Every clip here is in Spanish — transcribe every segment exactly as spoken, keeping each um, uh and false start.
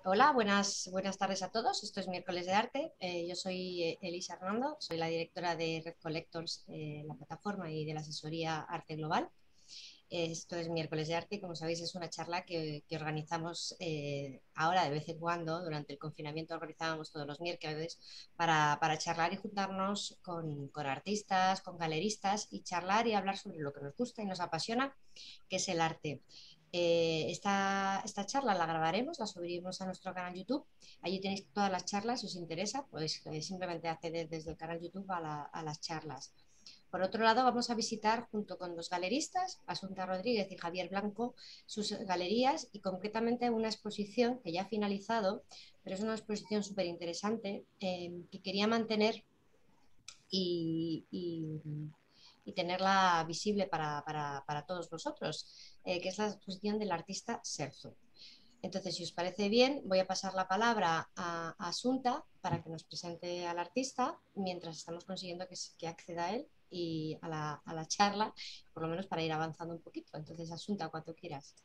Hola, buenas, buenas tardes a todos. Esto es Miércoles de Arte. Eh, yo soy eh, Elisa Hernando, soy la directora de Red Collectors, eh, la plataforma y de la asesoría Arte Global. Esto es Miércoles de Arte y, como sabéis, es una charla que, que organizamos eh, ahora de vez en cuando. Durante el confinamiento organizábamos todos los miércoles para, para charlar y juntarnos con, con artistas, con galeristas y charlar y hablar sobre lo que nos gusta y nos apasiona, que es el arte. Eh, esta, esta charla la grabaremos, la subiremos a nuestro canal YouTube. Allí tenéis todas las charlas. Si os interesa, pues eh, simplemente acceder desde el canal YouTube a, la, a las charlas. Por otro lado, vamos a visitar junto con dos galeristas, Asunta Rodríguez y Javier Blanco, sus galerías y concretamente una exposición que ya ha finalizado, pero es una exposición súper interesante eh, que quería mantener y, y, y tenerla visible para, para, para todos vosotros, eh, que es la exposición del artista Serzo. Entonces, si os parece bien, voy a pasar la palabra a, a Asunta para que nos presente al artista mientras estamos consiguiendo que, que acceda a él y a la, a la charla, por lo menos para ir avanzando un poquito. Entonces, Asunta, cuando quieras.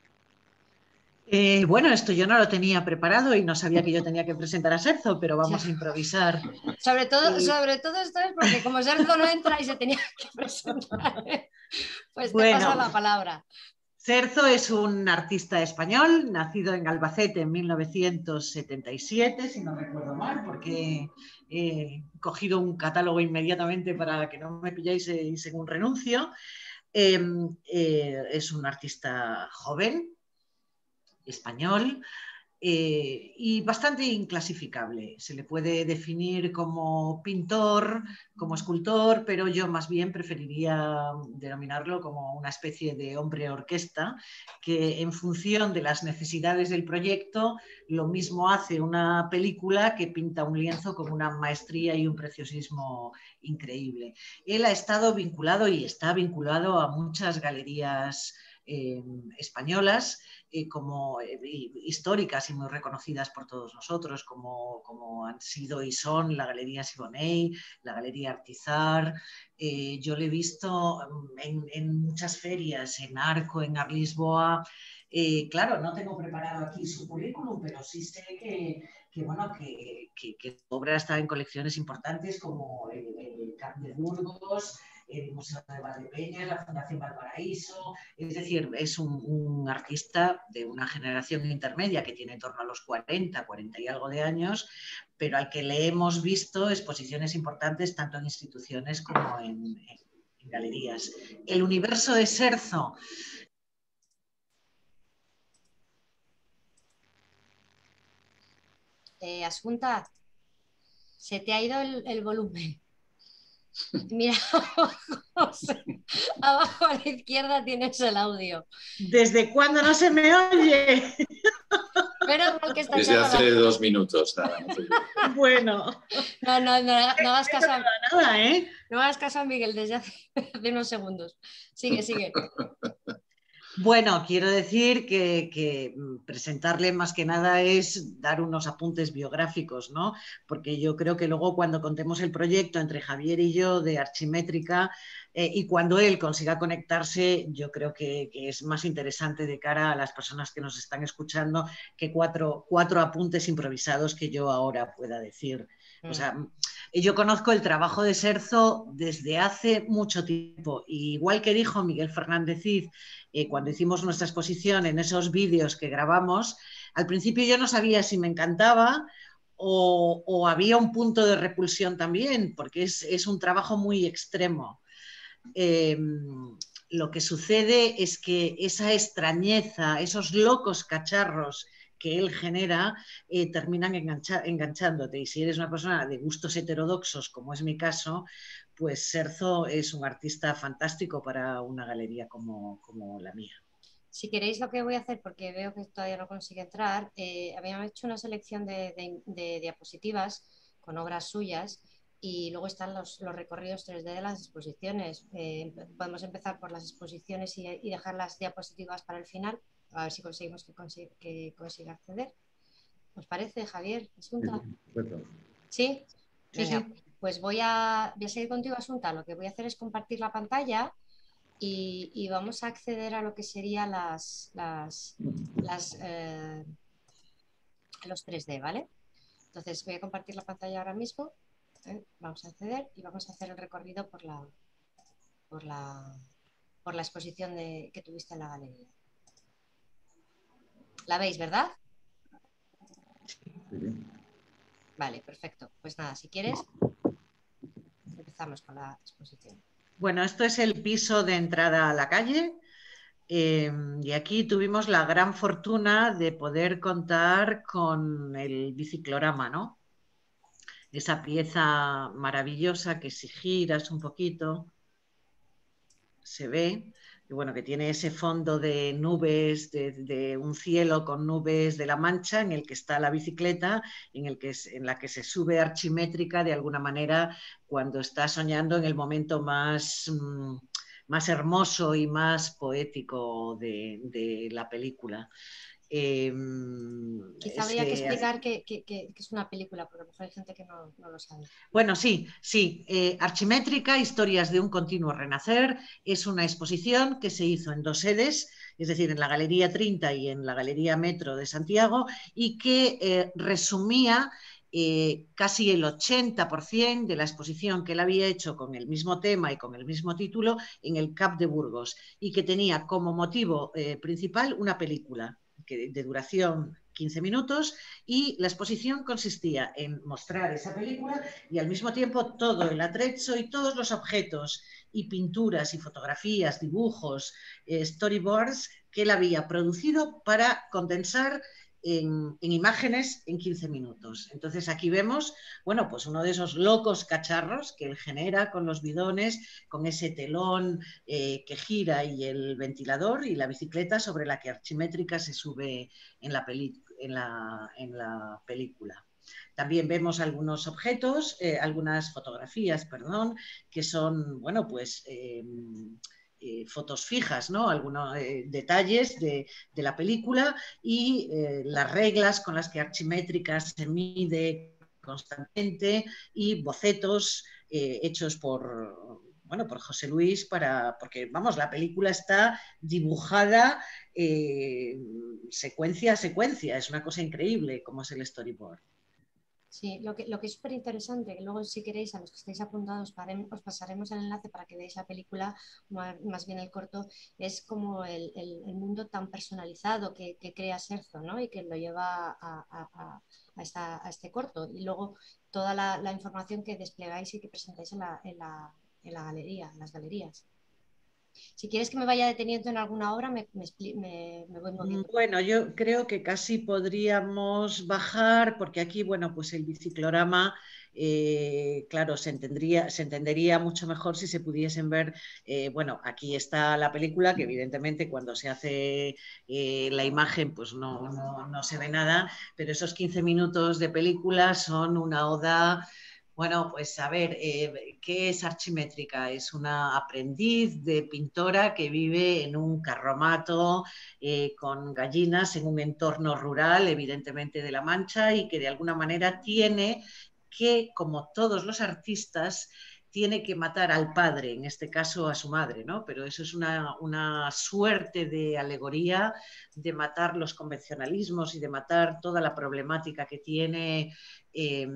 Eh, bueno, esto yo no lo tenía preparado y no sabía que yo tenía que presentar a Serzo, pero vamos a improvisar. Sobre todo, Eh, sobre todo esto es porque como Serzo no entra y se tenía que presentar, pues te paso bueno, la palabra. Serzo es un artista español, nacido en Albacete en mil novecientos setenta y siete, si no recuerdo mal, porque he cogido un catálogo inmediatamente para que no me pilláis y según renuncio. Eh, eh, es un artista joven, español, eh, y bastante inclasificable. Se le puede definir como pintor, como escultor, pero yo más bien preferiría denominarlo como una especie de hombre orquesta que, en función de las necesidades del proyecto, lo mismo hace una película que pinta un lienzo con una maestría y un preciosismo increíble. Él ha estado vinculado y está vinculado a muchas galerías eh, españolas, eh, como eh, históricas y muy reconocidas por todos nosotros, como, como han sido y son la Galería Siboney, la Galería Artizar. Eh, yo lo he visto en, en muchas ferias, en Arco, en Arlisboa. Eh, claro, no tengo preparado aquí su currículum, pero sí sé que, que bueno, que, que, que su obra está en colecciones importantes como el, el Camp de Burgos, el Museo de Valdepeñas, la Fundación Valparaíso. Es decir, es un, un artista de una generación intermedia que tiene en torno a los cuarenta, cuarenta y algo de años, pero al que le hemos visto exposiciones importantes tanto en instituciones como en, en, en galerías. El universo de Serzo. Eh, Asunta, se te ha ido el, el volumen. Mira, abajo, abajo a la izquierda tienes el audio. ¿Desde cuándo no se me oye? Menos mal que esta Desde charla hace la... dos minutos, nada. No, te Bueno, no, no, no, no hagas caso a... nada, ¿eh? no hagas caso a Miguel desde hace, hace unos segundos. Sigue, sigue. Bueno, quiero decir que, que, presentarle más que nada es dar unos apuntes biográficos, ¿no? Porque yo creo que luego, cuando contemos el proyecto entre Javier y yo de Archimétrica, eh, y cuando él consiga conectarse, yo creo que, que es más interesante de cara a las personas que nos están escuchando que cuatro, cuatro apuntes improvisados que yo ahora pueda decir. O Mm. sea, yo conozco el trabajo de Serzo desde hace mucho tiempo, y igual que dijo Miguel Fernández Cid, Eh, cuando hicimos nuestra exposición, en esos vídeos que grabamos, al principio yo no sabía si me encantaba o, o había un punto de repulsión también, porque es, es un trabajo muy extremo. Eh, lo que sucede es que esa extrañeza, esos locos cacharros que él genera, eh, terminan engancha enganchándote. Y si eres una persona de gustos heterodoxos, como es mi caso, pues Serzo es un artista fantástico para una galería como, como la mía. Si queréis, lo que voy a hacer, porque veo que todavía no consigue entrar, eh, habíamos hecho una selección de, de, de diapositivas con obras suyas y luego están los, los recorridos tres D de las exposiciones. Eh, podemos empezar por las exposiciones y, y dejar las diapositivas para el final, a ver si conseguimos que, consiga, que consiga acceder. ¿Os parece, Javier? ¿Asunta? ¿Sí? Sí, Venga, sí. pues voy a, voy a seguir contigo, Asunta. Lo que voy a hacer es compartir la pantalla y, y vamos a acceder a lo que serían las, las, las, eh, que los tres D, ¿vale? Entonces voy a compartir la pantalla ahora mismo. ¿eh? Vamos a acceder y vamos a hacer el recorrido por la, por la, por la exposición de, que tuviste en la galería. ¿La veis, verdad? Vale, perfecto. Pues nada, si quieres, empezamos con la exposición. Bueno, esto es el piso de entrada a la calle. Eh, y aquí tuvimos la gran fortuna de poder contar con el biciclorama, ¿no? Esa pieza maravillosa que si giras un poquito se ve, y bueno, que tiene ese fondo de nubes, de, de un cielo con nubes de la Mancha, en el que está la bicicleta, en, el que es, en la que se sube archimétrica de alguna manera cuando está soñando en el momento más, mmm, más hermoso y más poético de, de la película. Eh, Quizá habría que ese, explicar que, que, que, que es una película, porque a lo mejor hay gente que no, no lo sabe. Bueno, sí, sí. Eh, Archimétrica, Historias de un continuo renacer, es una exposición que se hizo en dos sedes, es decir, en la Galería Trinta y en la Galería Metro de Santiago, y que eh, resumía eh, casi el ochenta por ciento de la exposición que él había hecho con el mismo tema y con el mismo título en el C A P de Burgos, y que tenía como motivo eh, principal una película que, de duración quince minutos, y la exposición consistía en mostrar esa película y al mismo tiempo todo el atrecho y todos los objetos y pinturas y fotografías, dibujos, eh, storyboards que él había producido para condensar en, en imágenes en quince minutos. Entonces aquí vemos, bueno, pues uno de esos locos cacharros que él genera con los bidones, con ese telón eh, que gira y el ventilador y la bicicleta sobre la que Archimétrica se sube en la, peli en la, en la película. También vemos algunos objetos, eh, algunas fotografías, perdón, que son, bueno, pues eh, eh, fotos fijas, ¿no? Algunos eh, detalles de, de, la película y eh, las reglas con las que Archimétrica se mide constantemente y bocetos eh, hechos por, bueno, por José Luis, para, porque, vamos, la película está dibujada eh, secuencia a secuencia, es una cosa increíble como es el storyboard. Sí, lo que, lo que es súper interesante, que luego si queréis, a los que estéis apuntados, os pasaremos el enlace para que veáis la película, más, más bien el corto, es como el, el, el mundo tan personalizado que, que crea Serzo, ¿no? Y que lo lleva a, a, a, esta, a este corto. Y luego toda la, la información que desplegáis y que presentáis en la, en la, en la galería, en las galerías. Si quieres que me vaya deteniendo en alguna obra, me, me, me, me voy moviendo. Bueno, yo creo que casi podríamos bajar, porque aquí, bueno, pues el biciclorama, eh, claro, se, entendería, se entendería mucho mejor si se pudiesen ver, eh, bueno, aquí está la película, que evidentemente cuando se hace eh, la imagen, pues no, no, no se ve nada, pero esos quince minutos de película son una oda. Bueno, pues a ver, eh, ¿qué es Archimétrica? Es una aprendiz de pintora que vive en un carromato eh, con gallinas en un entorno rural, evidentemente de La Mancha, y que de alguna manera tiene que, como todos los artistas, tiene que matar al padre, en este caso a su madre, ¿no? Pero eso es una, una suerte de alegoría de matar los convencionalismos y de matar toda la problemática que tiene eh,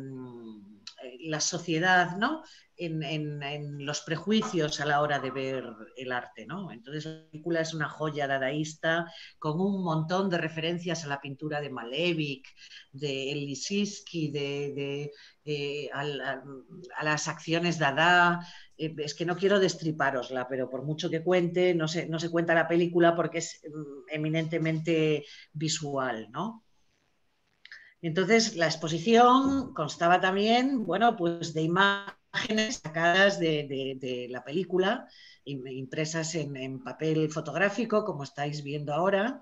la sociedad, ¿no? En, en, en los prejuicios a la hora de ver el arte, ¿no? Entonces la película es una joya dadaísta con un montón de referencias a la pintura de Malevich, de Lissitzky, de, de, eh, a, la, a las acciones Dada. Eh, es que no quiero destriparosla, pero por mucho que cuente, no se, no se cuenta la película porque es um, eminentemente visual, ¿no? Entonces, la exposición constaba también, bueno, pues de imágenes sacadas de, de, de la película, impresas en, en papel fotográfico, como estáis viendo ahora,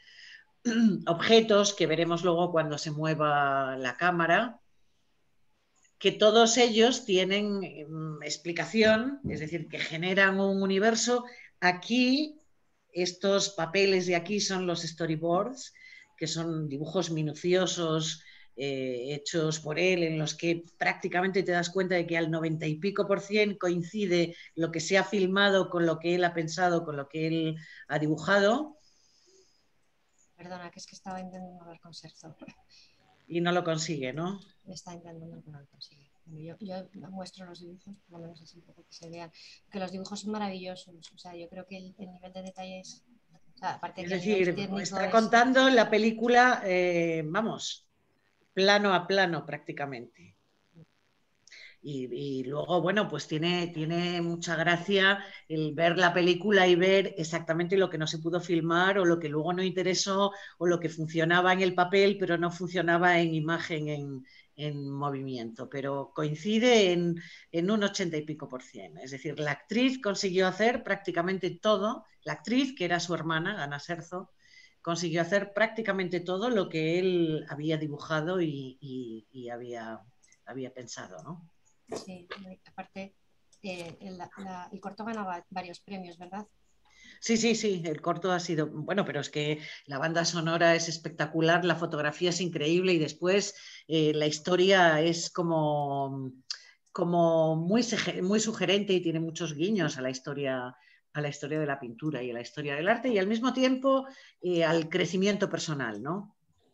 objetos que veremos luego cuando se mueva la cámara, que todos ellos tienen um, explicación, es decir, que generan un universo. Aquí, estos papeles de aquí son los storyboards, que son dibujos minuciosos eh, hechos por él, en los que prácticamente te das cuenta de que al noventa y pico por cien coincide lo que se ha filmado con lo que él ha pensado, con lo que él ha dibujado. Perdona, que es que estaba intentando hablar con Serzo. y no lo consigue, ¿no? Me está intentando que no lo consiga. Bueno, yo, yo muestro los dibujos, por lo menos así un poco que se vean, que los dibujos son maravillosos, o sea, yo creo que el, el nivel de detalle es, o sea, aparte de Es que a nivel decir, técnico está es, contando la película, eh, vamos, plano a plano prácticamente. Y, y, luego, bueno, pues tiene, tiene mucha gracia el ver la película y ver exactamente lo que no se pudo filmar o lo que luego no interesó o lo que funcionaba en el papel pero no funcionaba en imagen, en, en movimiento. Pero coincide en, en un ochenta y pico por ciento. Es decir, la actriz consiguió hacer prácticamente todo, la actriz que era su hermana, Ana Serzo, consiguió hacer prácticamente todo lo que él había dibujado y, y, y había, había pensado, ¿no? sí, aparte, eh, el, la, el corto ganaba varios premios, ¿verdad? Sí, sí, sí, el corto ha sido, bueno, pero es que la banda sonora es espectacular, la fotografía es increíble y después eh, la historia es como, como muy, muy sugerente y tiene muchos guiños a la historia, a la historia de la pintura y a la historia del arte y al mismo tiempo eh, al crecimiento personal, ¿no?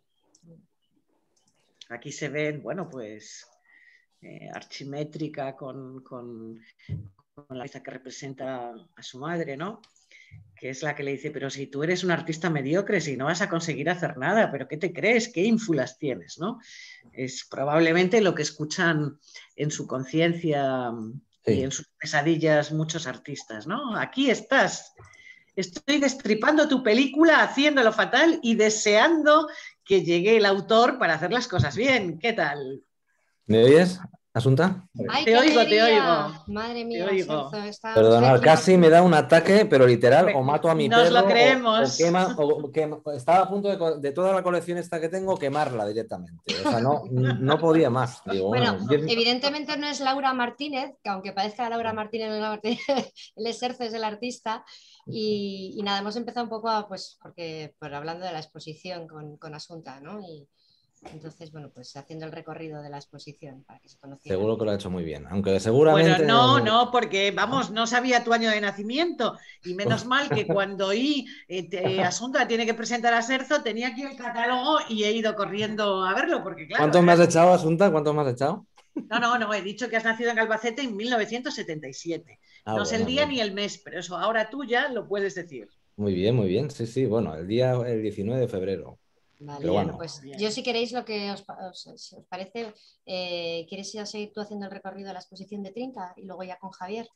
Aquí se ven, bueno, pues eh, archimétrica con, con, con la pieza que representa a su madre, ¿no? Que es la que le dice, pero si tú eres un artista mediocre, si no vas a conseguir hacer nada, pero ¿qué te crees? ¿Qué ínfulas tienes? ¿No? Es probablemente lo que escuchan en su conciencia y Sí. en sus pesadillas muchos artistas, ¿no? Aquí estás, estoy destripando tu película, haciéndolo fatal y deseando que llegue el autor para hacer las cosas bien. ¿Qué tal? ¿Me oyes, Asunta? ¡Ay, Te qué oigo, te alegría! oigo, Madre te mía, Sergio, oigo. estábamos Perdonad, aquí. casi me da un ataque, pero literal, o mato a mi Nos lo perro o, o creemos. quema, o quema- estaba a punto de, de toda la colección esta que tengo, quemarla directamente. O sea, no, no podía más. Digo, Bueno, bueno, diez- evidentemente no es Laura Martínez, que aunque parezca Laura Martínez, no es Laura Martínez, el es Sergio, es el artista. Y, y nada, hemos empezado un poco, a, pues, porque por hablando de la exposición con, con Asunta, ¿no? Y entonces, bueno, pues haciendo el recorrido de la exposición para que se conociera. seguro que lo ha hecho muy bien. Aunque Bueno, seguramente. no, no, porque vamos, no sabía tu año de nacimiento y menos mal que cuando I eh, te, Asunta tiene que presentar a Serzo tenía aquí el catálogo y he ido corriendo a verlo porque claro, ¿Cuántos me era has como... echado, Asunta? ¿Cuántos me has echado? No, no, no, he dicho que has nacido en Albacete en mil novecientos setenta y siete. Ah, No sé el bueno, día bien. ni el mes, pero eso ahora tú ya lo puedes decir. Muy bien, muy bien. Sí, sí. Bueno, el día el diecinueve de febrero. Vale, Pero bueno, Bien, bueno, pues yo bien. si queréis lo que os, os- si os parece, eh, ¿quieres ir a seguir tú haciendo el recorrido de la exposición de Trinca y luego ya con Javier?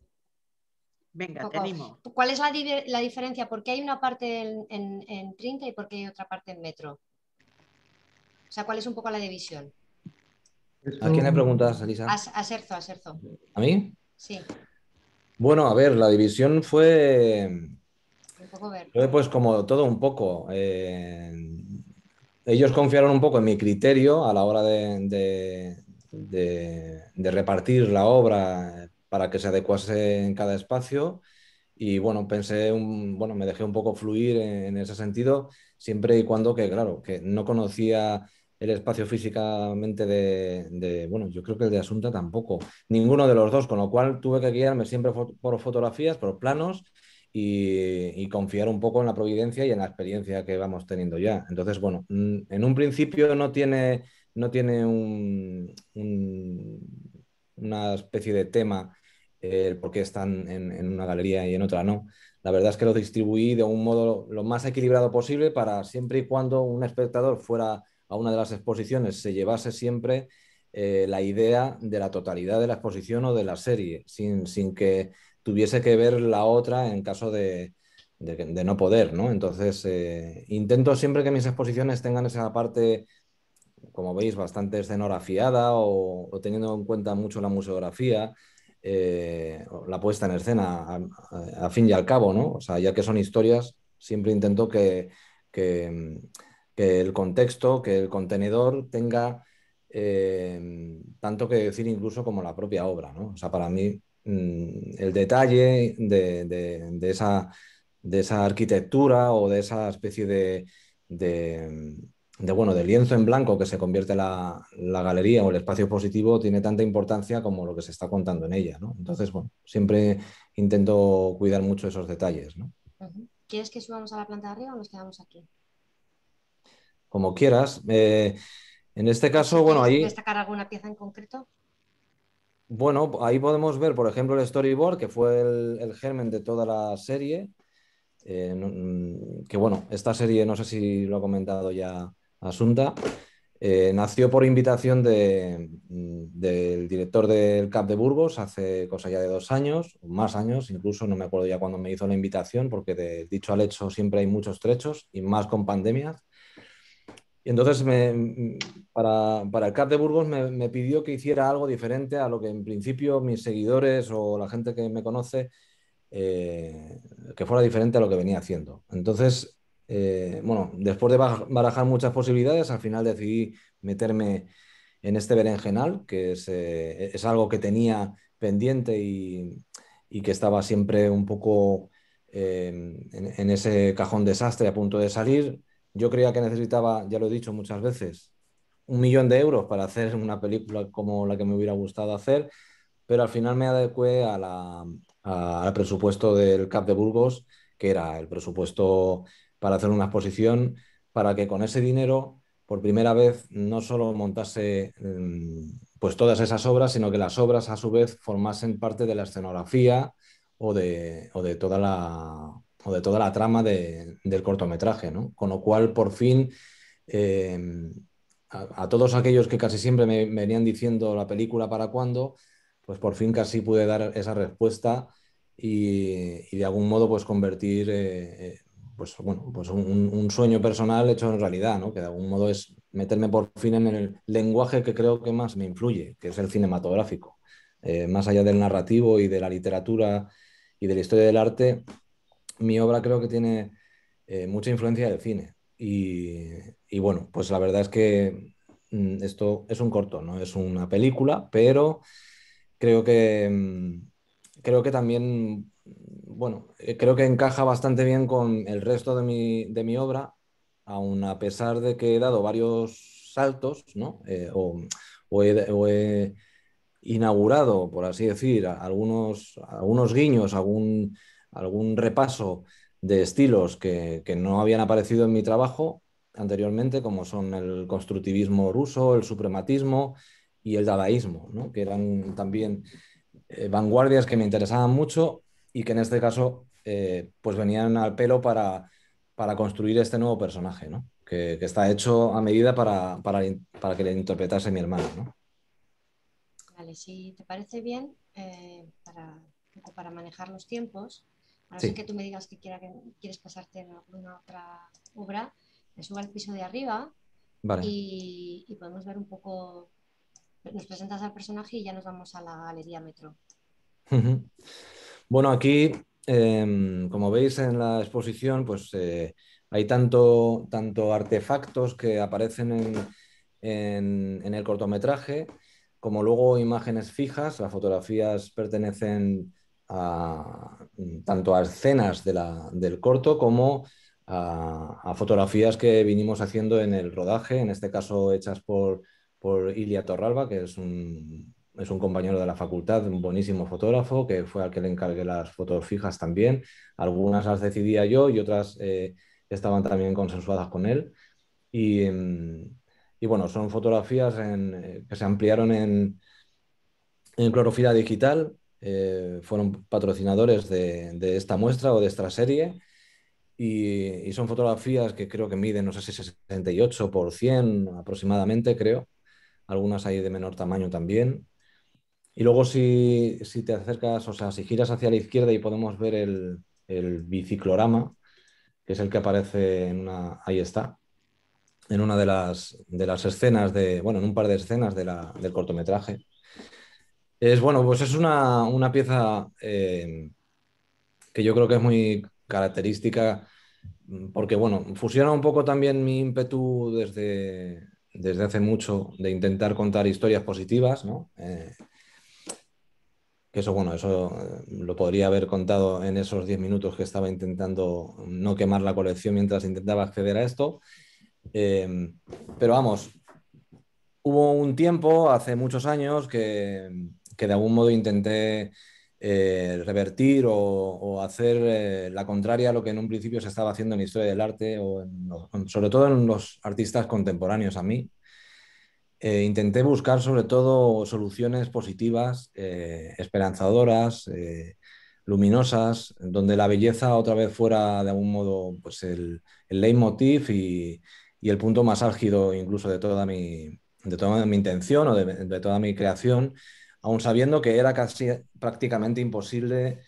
Venga, te Poco. animo. ¿Cuál es la, di- la diferencia? ¿Por qué hay una parte en, en, en Trinca y por qué hay otra parte en Metro? O sea, ¿cuál es un poco la división? ¿a quién le preguntas, Elisa? A, a Serzo, a Serzo. ¿A mí? Sí, Bueno, a ver, la división fue. un poco ver. Fue pues como todo un poco. Eh, ellos confiaron un poco en mi criterio a la hora de, de- de- de repartir la obra para que se adecuase en cada espacio. Y bueno, pensé, un, bueno, me dejé un poco fluir en, en ese sentido, siempre y cuando que, claro, que no conocía el espacio físicamente de, de, bueno, yo creo que el de Asunta tampoco, ninguno de los dos, con lo cual tuve que guiarme siempre fo- por fotografías, por planos y, y confiar un poco en la providencia y en la experiencia que vamos teniendo ya. Entonces, bueno, mm, en un principio no tiene, no tiene un, un- una especie de tema eh, el por qué están en, en una galería y en otra no. La verdad es que lo distribuí de un modo lo más equilibrado posible para siempre y cuando un espectador fuera a una de las exposiciones se llevase siempre eh, la idea de la totalidad de la exposición o de la serie, sin, sin que tuviese que ver la otra en caso de, de, de no poder, ¿no? Entonces, eh, intento siempre que mis exposiciones tengan esa parte, como veis, bastante escenografiada o, o teniendo en cuenta mucho la museografía, eh, la puesta en escena, a, a, a, fin y al cabo, ¿no? O sea, ya que son historias, siempre intento que, que, que el contexto, que el contenedor tenga eh, tanto que decir incluso como la propia obra, ¿no? O sea, para mí mmm, el detalle de, de, de, esa, de esa arquitectura o de esa especie de, de, de, bueno, de lienzo en blanco que se convierte la, la galería o el espacio expositivo tiene tanta importancia como lo que se está contando en ella, ¿no? Entonces, bueno, siempre intento cuidar mucho esos detalles, ¿no? Uh-huh. ¿Quieres que subamos a la planta de arriba o nos quedamos aquí? Como quieras. Eh, En este ¿Y si caso, bueno, quieres ahí, destacar alguna pieza en concreto? bueno, ahí podemos ver, por ejemplo, el storyboard, que fue el, el germen de toda la serie. Eh, no- mm, que bueno, esta serie, no sé si lo ha comentado ya Asunta, eh, nació por invitación de, mm, del director del C A P de Burgos hace cosa ya de dos años, o más años, incluso no me acuerdo ya cuándo me hizo la invitación, porque de dicho al hecho siempre hay muchos trechos y más con pandemias. Y entonces me, mm, para, para el C A P de Burgos me, me pidió que hiciera algo diferente a lo que en principio mis seguidores o la gente que me conoce, eh, que fuera diferente a lo que venía haciendo. Entonces, eh, bueno, después de barajar muchas posibilidades, al final decidí meterme en este berenjenal, que es, eh, es algo que tenía pendiente y, y que estaba siempre un poco eh, en, en ese cajón desastre a punto de salir. Yo creía que necesitaba, ya lo he dicho muchas veces, un millón de euros para hacer una película como la que me hubiera gustado hacer, pero al final me adecué a la, a- al presupuesto del C A P de Burgos, que era el presupuesto para hacer una exposición, para que con ese dinero, por primera vez, no solo montase mm, pues todas esas obras, sino que las obras a su vez formasen parte de la escenografía o de, o de toda la, o de toda la trama de- del cortometraje, ¿no? Con lo cual, por fin, eh, a, a todos aquellos que casi siempre me, me venían diciendo la película para cuándo, pues por fin casi pude dar esa respuesta y, y de algún modo pues convertir eh, eh, pues, bueno, pues un, un sueño personal hecho en realidad, ¿no? Que de algún modo es meterme por fin en el lenguaje que creo que más me influye, que es el cinematográfico. Eh, más allá del narrativo y de la literatura y de la historia del arte, mi obra creo que tiene eh, mucha influencia del cine. Y, y bueno, pues la verdad es que mm, esto es un corto, no es una película, pero creo que, mm, creo que también, bueno, eh, creo que encaja bastante bien con el resto de mi, de mi obra, aun a pesar de que he dado varios saltos, ¿no? Eh, o, o he, o he inaugurado, por así decir, algunos, algunos guiños, algún, algún repaso de estilos que, que no habían aparecido en mi trabajo anteriormente, como son el constructivismo ruso, el suprematismo y el dadaísmo, ¿no? Que eran también eh, vanguardias que me interesaban mucho y que en este caso eh, pues venían al pelo para, para construir este nuevo personaje, ¿no? Que, que está hecho a medida para, para, para que le interpretase mi hermano, ¿no? Vale, si te parece bien, eh, para, un poco para manejar los tiempos, a no ser Sí, que tú me digas que, quiera que quieres pasarte en alguna otra obra, me subo al piso de arriba vale. y, y podemos ver un poco, nos presentas al personaje y ya nos vamos a la galería Metro. Ujú. Bueno, aquí, em, como veis en la exposición, pues eh, hay tanto, tanto artefactos que aparecen en, en- en el cortometraje, como luego imágenes fijas. Las fotografías pertenecen a, tanto a escenas de la- del corto como a, a fotografías que vinimos haciendo en el rodaje, en este caso hechas por, por Ilia Torralba, que es un, es un compañero de la facultad, un buenísimo fotógrafo, que fue al que le encargué las fotos fijas también. Algunas las decidía yo y otras eh, estaban también consensuadas con él. Y, mm, y bueno, son fotografías en, eh, que se ampliaron en, en clorofila digital. Eh, fueron patrocinadores de, de esta muestra o de esta serie. Y, y son fotografías que creo que miden, no sé si sesenta y ocho por cien aproximadamente, creo. Algunas hay de menor tamaño también. Y luego si, si te acercas, o sea, si giras hacia la izquierda y podemos ver el, el biciclorama, que es el que aparece en una, ahí está, en una de las, de las escenas de, bueno, en un par de escenas de la, del cortometraje. Es, bueno, pues es una, una pieza eh, que yo creo que es muy característica mm, porque, bueno, fusiona un poco también mi ímpetu desde, desde hace mucho de intentar contar historias positivas, ¿no? Eh, Que eso, bueno, eso eh, lo podría haber contado en esos diez minutos que estaba intentando no quemar la colección mientras intentaba acceder a esto. Eh, pero vamos, hubo un tiempo, hace muchos años, que, que de algún modo intenté eh, revertir o, o hacer eh, la contraria a lo que en un principio se estaba haciendo en la historia del arte o en los- sobre todo en los artistas contemporáneos a mí. eh, intenté buscar sobre todo soluciones positivas, eh, esperanzadoras, eh, luminosas, donde la belleza otra vez fuera de algún modo pues el, el leitmotiv y, y el punto más álgido incluso de toda mi, de toda mi intención o de, de toda mi creación, aun sabiendo que era casi prácticamente imposible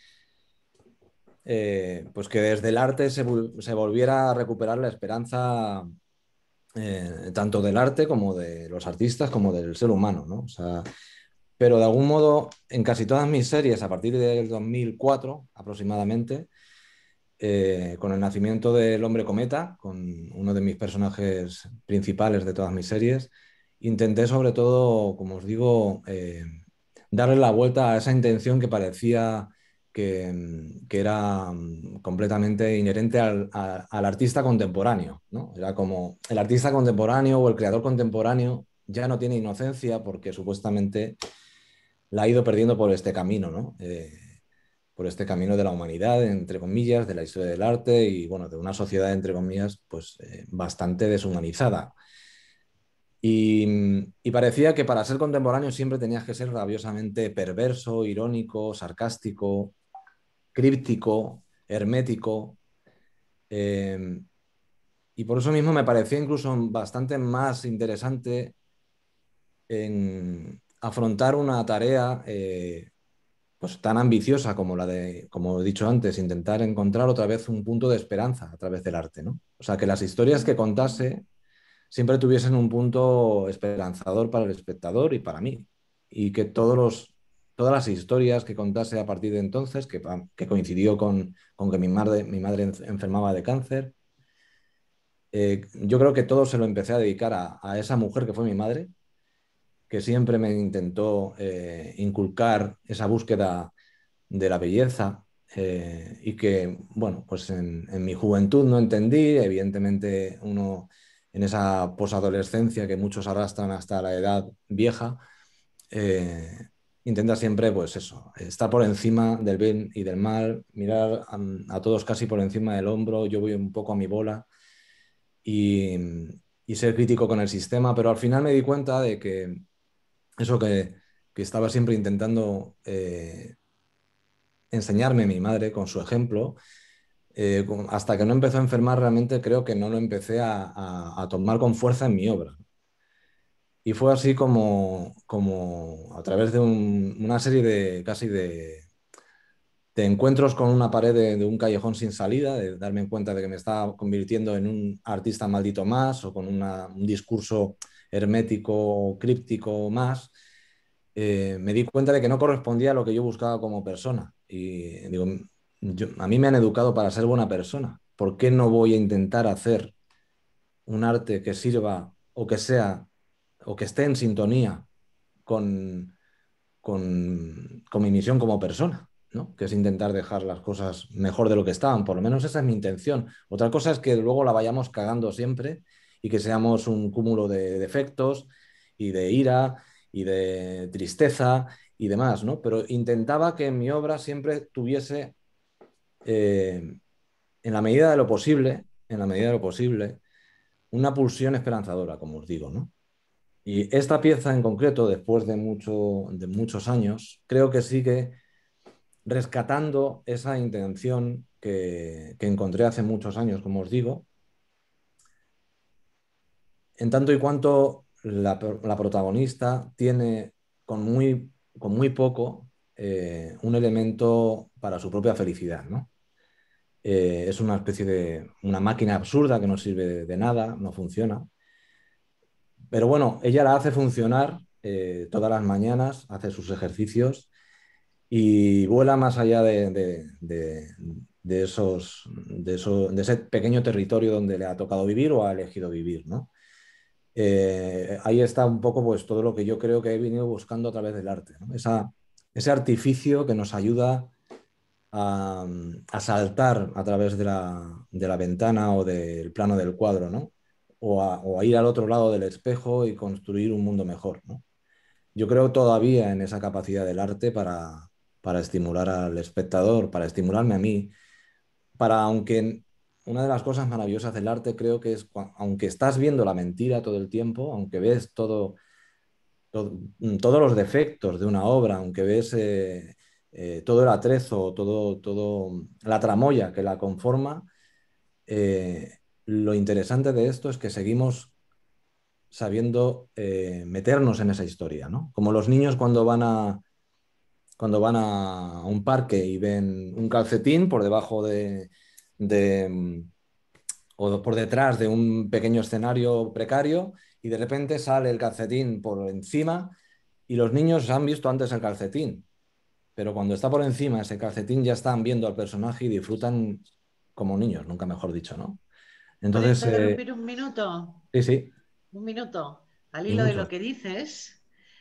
eh, pues que desde el arte se, se, volviera a recuperar la esperanza eh, tanto del arte como de los artistas como del ser humano, ¿no? O sea, pero de algún modo en casi todas mis series a partir del dos mil cuatro aproximadamente, eh, con el nacimiento del hombre cometa, con uno de mis personajes principales de todas mis series, intenté sobre todo, como os digo, eh, darle la vuelta a esa intención que parecía que, que era mm, completamente inherente al, a, al artista contemporáneo, ¿no? Era como el artista contemporáneo o el creador contemporáneo ya no tiene inocencia porque supuestamente la ha ido perdiendo por este camino, ¿no? Eh, por este camino de la humanidad, entre comillas, de la historia del arte y, bueno, de una sociedad, entre comillas, pues eh, bastante deshumanizada. Y, y, parecía que para ser contemporáneo siempre tenías que ser rabiosamente perverso, irónico, sarcástico, críptico, hermético. Eh, y por eso mismo me parecía incluso bastante más interesante en afrontar una tarea eh, pues tan ambiciosa como la de, como he dicho antes, intentar encontrar otra vez un punto de esperanza a través del arte, ¿no? O sea, que las historias que contase siempre tuviesen un punto esperanzador para el espectador y para mí. Y que todos los, todas las historias que contase a partir de entonces, que, que coincidió con, con que mi madre, mi madre enfermaba de cáncer, eh, yo creo que todo se lo empecé a dedicar a, a esa mujer que fue mi madre, que siempre me intentó eh, inculcar esa búsqueda de la belleza eh, y que, bueno, pues en, en, mi juventud no entendí, evidentemente uno en esa posadolescencia que muchos arrastran hasta la edad vieja, eh, intenta siempre, pues eso, estar por encima del bien y del mal, mirar a, a todos casi por encima del hombro, yo voy un poco a mi bola y, y ser crítico con el sistema, pero al final me di cuenta de que eso que, que estaba siempre intentando eh, enseñarme mi madre con su ejemplo, eh, hasta que no empezó a enfermar realmente creo que no lo empecé a, a, a tomar con fuerza en mi obra. Y fue así como, como a través de un, una serie de casi de, de encuentros con una pared de, de un callejón sin salida, de darme cuenta de que me estaba convirtiendo en un artista maldito más o con una, un discurso hermético, críptico más, eh, me di cuenta de que no correspondía a lo que yo buscaba como persona. Y digo, yo, a mí me han educado para ser buena persona. ¿Por qué no voy a intentar hacer un arte que sirva o que sea o que esté en sintonía con, con, con mi misión como persona? ¿No? Que es intentar dejar las cosas mejor de lo que estaban. Por lo menos esa es mi intención. Otra cosa es que luego la vayamos cagando siempre y que seamos un cúmulo de defectos y de ira y de tristeza y demás, ¿no? Pero intentaba que en mi obra siempre tuviese, eh, en la medida de lo posible, en la medida de lo posible, una pulsión esperanzadora, como os digo, ¿no? Y esta pieza en concreto, después de, mucho, de muchos años, creo que sigue rescatando esa intención que, que encontré hace muchos años, como os digo, en tanto y cuanto la, la protagonista tiene con muy, con muy poco eh, un elemento para su propia felicidad, ¿no? Eh, es una especie de una máquina absurda que no sirve de, de nada, no funciona. Pero bueno, ella la hace funcionar eh, todas las mañanas, hace sus ejercicios y vuela más allá de, de, de, de esos, de, eso, de ese pequeño territorio donde le ha tocado vivir o ha elegido vivir, ¿no? Eh, ahí está un poco pues, todo lo que yo creo que he venido buscando a través del arte, ¿no? Esa, ese artificio que nos ayuda a, a saltar a través de la, de la, ventana o del plano del cuadro, ¿no? O a, o a ir al otro lado del espejo y construir un mundo mejor, ¿no? Yo creo todavía en esa capacidad del arte para, para estimular al espectador, para estimularme a mí, para, aunque una de las cosas maravillosas del arte creo que es, aunque estás viendo la mentira todo el tiempo, aunque ves todo to- todos los defectos de una obra, aunque ves eh, eh, todo el atrezo, todo, todo la tramoya que la conforma, eh, lo interesante de esto es que seguimos sabiendo eh, meternos en esa historia, ¿no? Como los niños cuando van a, cuando van a un parque y ven un calcetín por debajo de, de, mm, o por detrás de un pequeño escenario precario y de repente sale el calcetín por encima y los niños han visto antes el calcetín, pero cuando está por encima ese calcetín ya están viendo al personaje y disfrutan como niños, nunca mejor dicho, ¿no? ¿Puedo Entonces, eh, interrumpir un minuto? sí, sí, Un minuto. Al y hilo de mucho. lo que dices,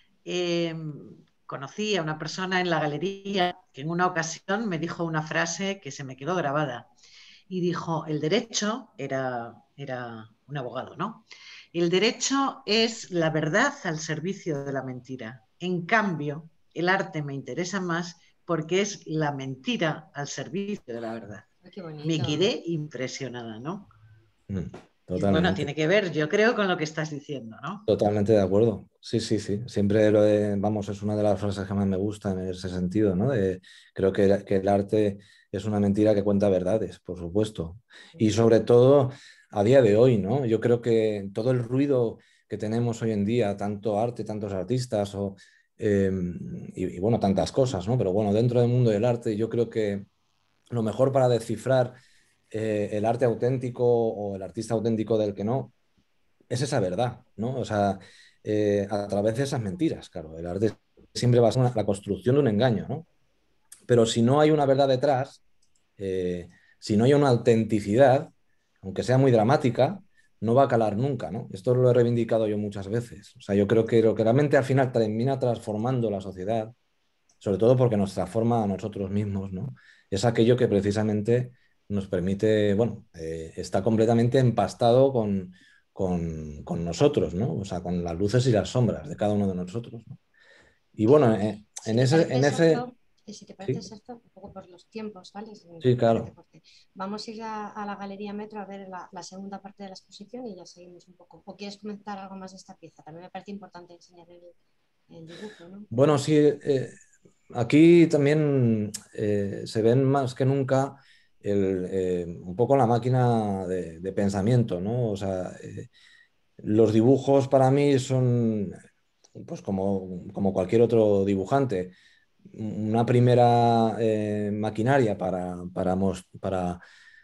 eh, conocí a una persona en la galería que en una ocasión me dijo una frase que se me quedó grabada. Y dijo, el derecho, era, era un abogado, ¿no? El derecho es la verdad al servicio de la mentira. En cambio, el arte me interesa más porque es la mentira al servicio de la verdad. Ay, qué Me bonito. quedé impresionada, ¿no? Mm, Y bueno, totalmente. tiene que ver, yo creo, con lo que estás diciendo, ¿no? Totalmente de acuerdo. Sí, sí, sí. Siempre lo he- vamos, es una de las frases que más me gustan en ese sentido, ¿no? De- creo que, que el arte es una mentira que cuenta verdades, por supuesto. Y sobre todo a día de hoy, ¿no? Yo creo que todo el ruido que tenemos hoy en día, tanto arte, tantos artistas o, eh, y, y, bueno, tantas cosas, ¿no? Pero bueno, dentro del mundo del arte, yo creo que lo mejor para descifrar eh, el arte auténtico o el artista auténtico del que no es esa verdad, ¿no? O sea, eh, a través de esas mentiras, claro. El arte siempre va a ser una- la construcción de un engaño, ¿no? Pero si no hay una verdad detrás, eh, si no hay una autenticidad, aunque sea muy dramática, no va a calar nunca, ¿no? Esto lo he reivindicado yo muchas veces. O sea, yo creo que lo que realmente al final termina transformando la sociedad, sobre todo porque nos transforma a nosotros mismos, ¿no? Es aquello que precisamente nos permite, bueno, eh, está completamente empastado con, con, con nosotros, ¿no? O sea, con las luces y las sombras de cada uno de nosotros, ¿no? Y bueno, eh, Si en te ese, parece, en ese, Sergio, y si te parece, sí, Sergio, un poco por los tiempos, ¿vale? Sin, sí, sin que te claro. corte. Vamos a ir a, a la Galería Metro a ver la, la segunda parte de la exposición y ya seguimos un poco. ¿O quieres comentar algo más de esta pieza? También me parece importante enseñar el, el dibujo, ¿no? Bueno, sí, eh, aquí también eh, se ven más que nunca el, eh, un poco la máquina de, de pensamiento, ¿no? O sea, eh, los dibujos para mí son, pues como, como cualquier otro dibujante, una primera eh, maquinaria para, para, mos- para,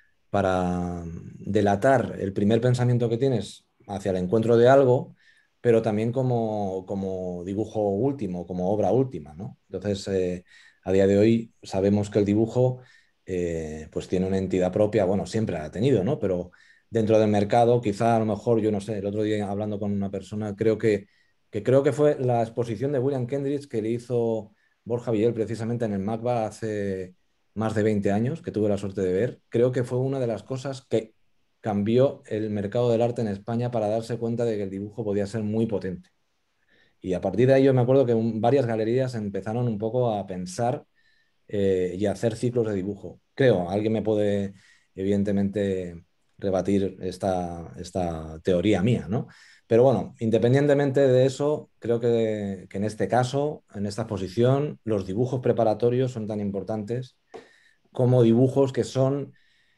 para delatar el primer pensamiento que tienes hacia el encuentro de algo, pero también como, como dibujo último, como obra última, ¿no? Entonces, eh, a día de hoy sabemos que el dibujo eh, pues tiene una entidad propia, bueno, siempre la ha tenido, ¿no? Pero dentro del mercado, quizá a lo mejor, yo no sé, el otro día hablando con una persona, creo que, que creo que fue la exposición de William Kendrick que le hizo Borja Villel precisamente en el MACBA hace más de veinte años, que tuve la suerte de ver. Creo que fue una de las cosas que cambió el mercado del arte en España para darse cuenta de que el dibujo podía ser muy potente. Y a partir de ahí yo me acuerdo que un, varias galerías empezaron un poco a pensar eh, y a hacer ciclos de dibujo. Creo, alguien me puede evidentemente rebatir esta, esta teoría mía, ¿no? Pero bueno, independientemente de eso, creo que, que en este caso, en esta exposición, los dibujos preparatorios son tan importantes como dibujos que son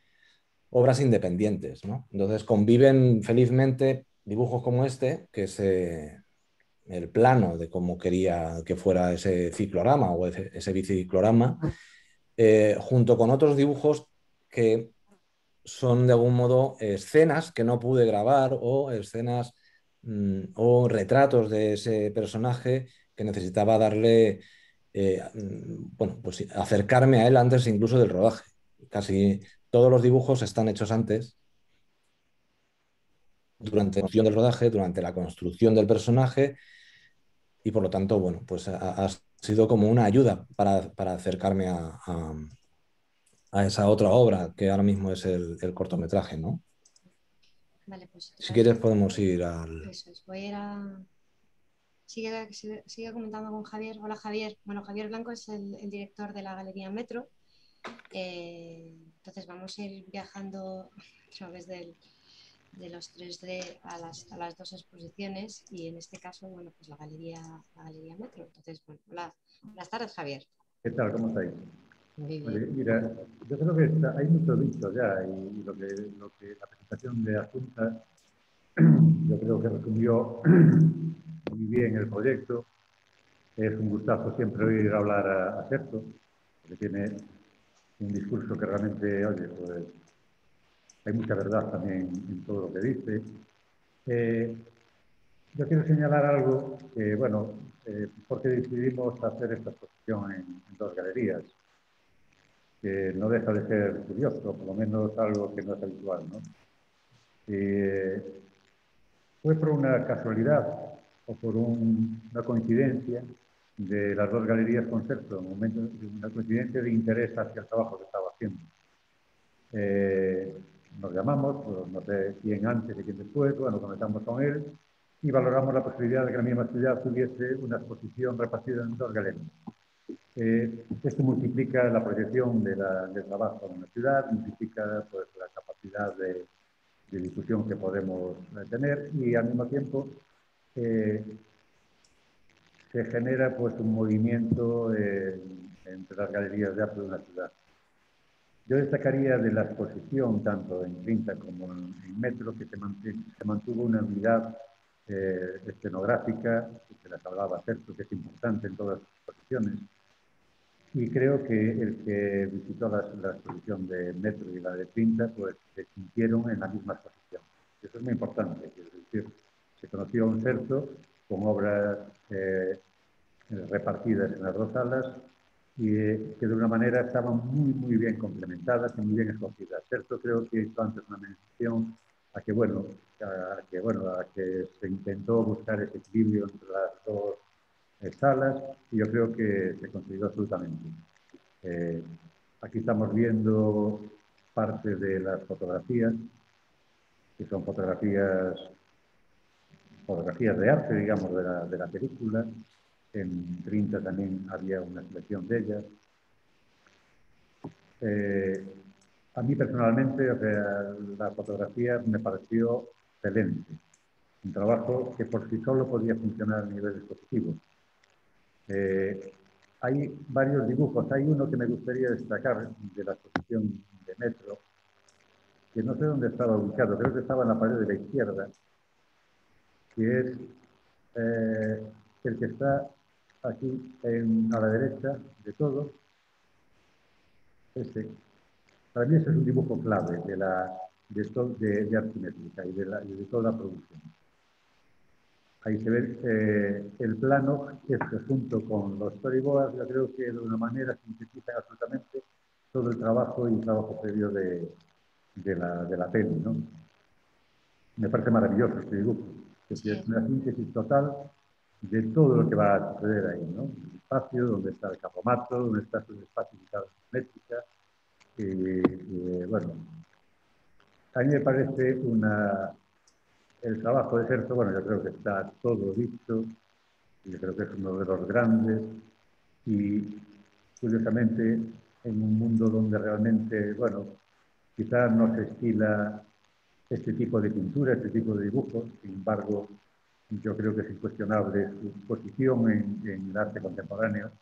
obras independientes, ¿no? Entonces conviven felizmente dibujos como este, que es eh, el plano de cómo quería que fuera ese ciclorama o ese, ese biciclorama, eh, junto con otros dibujos que son de algún modo escenas que no pude grabar o escenas mmm, o retratos de ese personaje que necesitaba darle, eh, bueno, pues acercarme a él antes incluso del rodaje. Casi todos los dibujos están hechos antes, durante la construcción del rodaje, durante la construcción del personaje y por lo tanto, bueno, pues ha, ha sido como una ayuda para, para acercarme a, a, a, esa otra obra que ahora mismo es el, el cortometraje, ¿no? Vale, pues si te Si parece, quieres podemos ir al... eso es. Voy a ir a... Sigue, sigue, sigue comentando con Javier. Hola Javier. Bueno, Javier Blanco es el, el director de la Galería Metro. Eh, entonces vamos a ir viajando a través del, de los tres D a las, a las dos exposiciones y en este caso, bueno, pues la Galería, la Galería Metro. Entonces, bueno, hola, buenas tardes, Javier. ¿Qué tal? ¿Cómo estáis? Muy Oye, bien. mira, yo creo que está- hay mucho visto ya y lo que, lo que la presentación de Asunta yo creo que resumió muy bien el proyecto. Es un gustazo siempre oír hablar a, a Sergio, porque tiene un discurso que realmente, oye, pues hay mucha verdad también en todo lo que dice. Eh, yo quiero señalar algo que, bueno, eh, porque decidimos hacer esta exposición en, en dos galerías, que no deja de ser curioso, por lo menos algo que no es habitual, ¿no? Eh, fue por una casualidad o por un, una coincidencia de las dos galerías concepto, un momento, una coincidencia de interés hacia el trabajo que estaba haciendo. Eh, nos llamamos, pues, no sé quién antes y quién después, bueno, conectamos con él y valoramos la posibilidad de que la misma ciudad tuviese una exposición repartida en dos galerías. Eh, esto multiplica la proyección de la, del trabajo en la ciudad, multiplica pues, la capacidad de, de difusión que podemos eh, tener y al mismo tiempo eh, se genera pues, un movimiento eh, entre las galerías de arte de una ciudad. Yo destacaría de la exposición, tanto en Trinta como en, en Metro, que se, se mantuvo una unidad eh, escenográfica, que se les hablaba Sergio, que es importante en todas las exposiciones. Y creo que el que visitó la, la exposición de Metro y la de Trinta, pues se sintieron en la misma exposición. Eso es muy importante, es decir, se conoció a un Sergio con obras eh, repartidas en las dos salas y eh, que de una manera estaban muy, muy bien complementadas y muy bien escogidas. Sergio creo que hizo antes una mención a que, bueno, a que, bueno, a que se intentó buscar ese equilibrio entre las dos eh, salas y yo creo que se consiguió absolutamente. Eh, aquí estamos viendo parte de las fotografías, que son fotografías, fotografías de arte, digamos, de la, de la película. En Trinta también había una selección de ellas. Eh, a mí personalmente, o sea, la fotografía me pareció excelente. Un trabajo que por sí solo podía funcionar a nivel expositivo. Eh, hay varios dibujos. Hay uno que me gustaría destacar de la exposición de Metro, que no sé dónde estaba ubicado, creo que estaba en la pared de la izquierda, que es eh, el que está aquí en, a la derecha de todo. Este. Para mí ese es un dibujo clave de, la, de, to, de, de Arquimétrica y de, la, y de toda la producción. Ahí se ve eh, el plano, que es junto con los storyboards, yo creo que de una manera sintetizan absolutamente todo el trabajo y el trabajo previo de, de, la, de la peli, ¿no? Me parece maravilloso este dibujo, que Sí. es una síntesis total de todo lo que va a suceder ahí, ¿no? El espacio, donde está el capomato, donde está el espacio de la métrica, y, y bueno, a mí me parece una, el trabajo de Sergio, bueno, yo creo que está todo dicho, y yo creo que es uno de los grandes, y curiosamente en un mundo donde realmente, bueno, quizás no se estila este tipo de pintura, este tipo de dibujos, sin embargo, yo creo que es incuestionable su posición en, en el arte contemporáneo.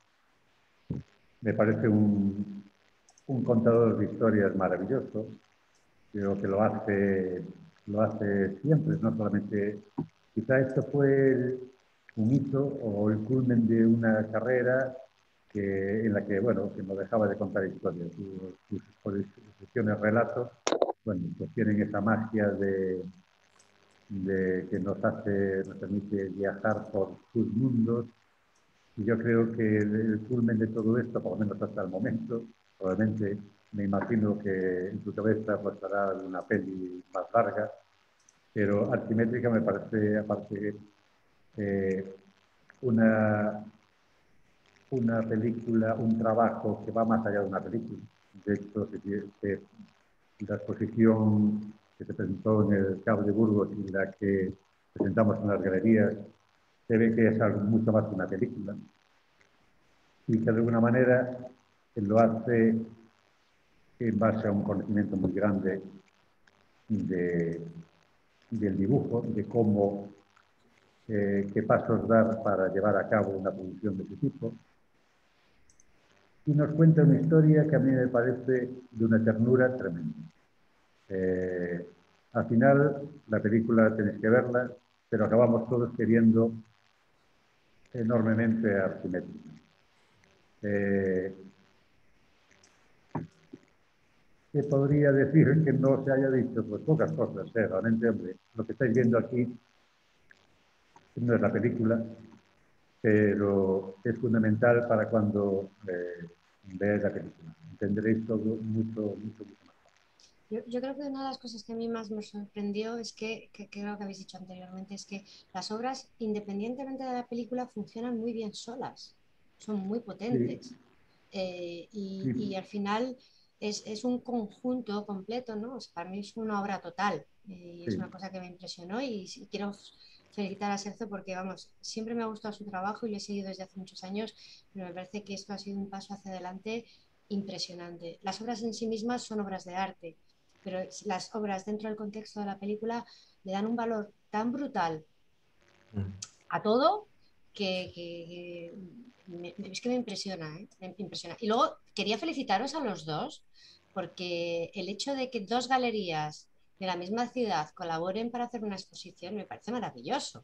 Me parece un, un contador de historias maravilloso. Creo que lo hace, lo hace siempre, no solamente... Quizá esto fue un hito o el culmen de una carrera que, en la que, bueno, que no dejaba de contar historias. Sus, sus exposiciones, relatos, bueno, pues tienen esa magia de, de que nos hace, nos permite viajar por sus mundos. Y yo creo que el, el culmen de todo esto, por lo menos hasta el momento, probablemente me imagino que en tu cabeza pues hará una peli más larga, pero Arquimétrica me parece, aparte, eh, una, una película, un trabajo que va más allá de una película. De hecho, se, se, la exposición que se presentó en el Cabo de Burgos y la que presentamos en las galerías, se ve que es algo mucho más que una película y que de alguna manera lo hace en base a un conocimiento muy grande de, del dibujo, de cómo, eh, qué pasos dar para llevar a cabo una producción de ese tipo. Y nos cuenta una historia que a mí me parece de una ternura tremenda. Eh, al final, la película tenéis que verla, pero acabamos todos queriendo enormemente a Archimétrica. Eh, ¿Qué podría decir que no se haya dicho? Pues pocas cosas, eh, realmente, hombre, lo que estáis viendo aquí no es la película, pero es fundamental para cuando eh, veáis la película. Entenderéis todo mucho, mucho, mucho más. Yo, yo creo que una de las cosas que a mí más me sorprendió es que, que, que creo que habéis dicho anteriormente, es que las obras, independientemente de la película, funcionan muy bien solas, son muy potentes. Sí, Eh, y, y, sí, al final es, es, un conjunto completo, ¿no? O sea, para mí es una obra total eh, y es una sí. cosa que me impresionó y, y quiero felicitar a Sergio porque, vamos, siempre me ha gustado su trabajo y lo he seguido desde hace muchos años, pero me parece que esto ha sido un paso hacia adelante impresionante. Las obras en sí mismas son obras de arte, pero las obras dentro del contexto de la película le dan un valor tan brutal a todo que, que, que me, es que me impresiona, ¿eh? Me impresiona. Y luego quería felicitaros a los dos porque el hecho de que dos galerías de la misma ciudad colaboren para hacer una exposición me parece maravilloso.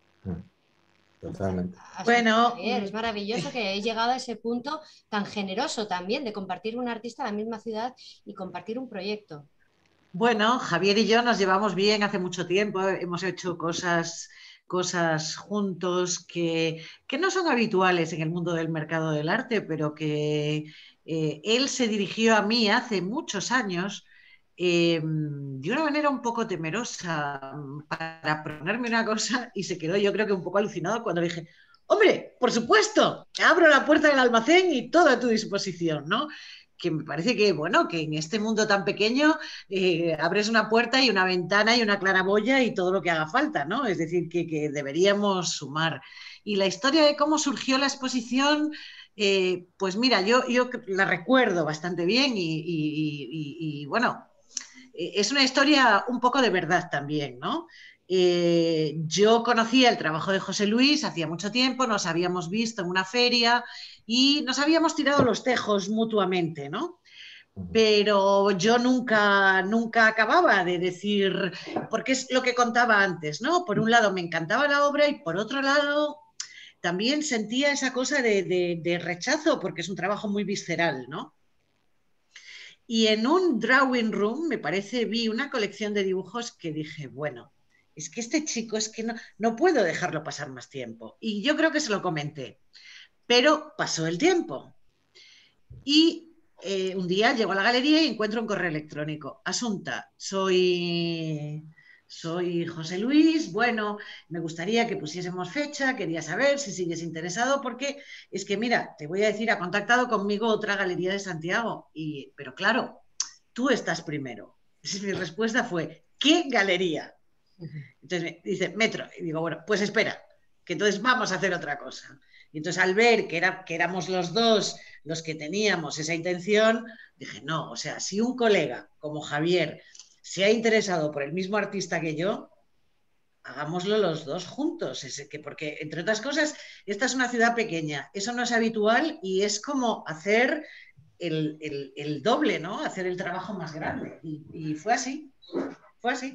O sea, Totalmente. Bueno, Javier, mm, es maravilloso que hayáis llegado a ese punto tan generoso también de compartir un artista en la misma ciudad y compartir un proyecto. bueno, Javier y yo nos llevamos bien hace mucho tiempo, hemos hecho cosas, cosas juntos que, que no son habituales en el mundo del mercado del arte, pero que eh, él se dirigió a mí hace muchos años eh, de una manera un poco temerosa para proponerme una cosa y se quedó yo creo que un poco alucinado cuando le dije, hombre, por supuesto, abro la puerta del almacén y todo a tu disposición, ¿no? Que me parece que, bueno, que en este mundo tan pequeño eh, abres una puerta y una ventana y una claraboya y todo lo que haga falta, ¿no? Es decir, que, que deberíamos sumar. Y la historia de cómo surgió la exposición, eh, pues mira, yo, yo la recuerdo bastante bien y, y, y, y bueno, es una historia un poco de verdad también, ¿no? Eh, yo conocía el trabajo de José Luis hacía mucho tiempo, nos habíamos visto en una feria y nos habíamos tirado los tejos mutuamente, ¿no? Pero yo nunca, nunca acababa de decir, porque es lo que contaba antes, ¿no? Por un lado me encantaba la obra y por otro lado también sentía esa cosa de, de, de rechazo porque es un trabajo muy visceral, ¿no? Y en un drawing room, me parece, vi una colección de dibujos que dije, bueno, es que este chico es que no, no puedo dejarlo pasar más tiempo. Y yo creo que se lo comenté, pero pasó el tiempo. Y eh, un día llego a la galería y encuentro un correo electrónico. Asunta, soy, soy José Luis. Bueno, me gustaría que pusiésemos fecha. Quería saber si sigues interesado, porque es que, mira, te voy a decir, ha contactado conmigo otra galería de Santiago. Y, pero claro, tú estás primero. Mi respuesta fue, ¿qué galería? Entonces me dice, Metro. Y digo, bueno, pues espera, que entonces vamos a hacer otra cosa. Y entonces al ver que, era, que éramos los dos los que teníamos esa intención, dije, no, o sea, si un colega como Javier se ha interesado por el mismo artista que yo, hagámoslo los dos juntos. Es que, porque, entre otras cosas, esta es una ciudad pequeña, eso no es habitual y es como hacer el, el, el doble, ¿no? Hacer el trabajo más grande. Y, y fue así, fue así.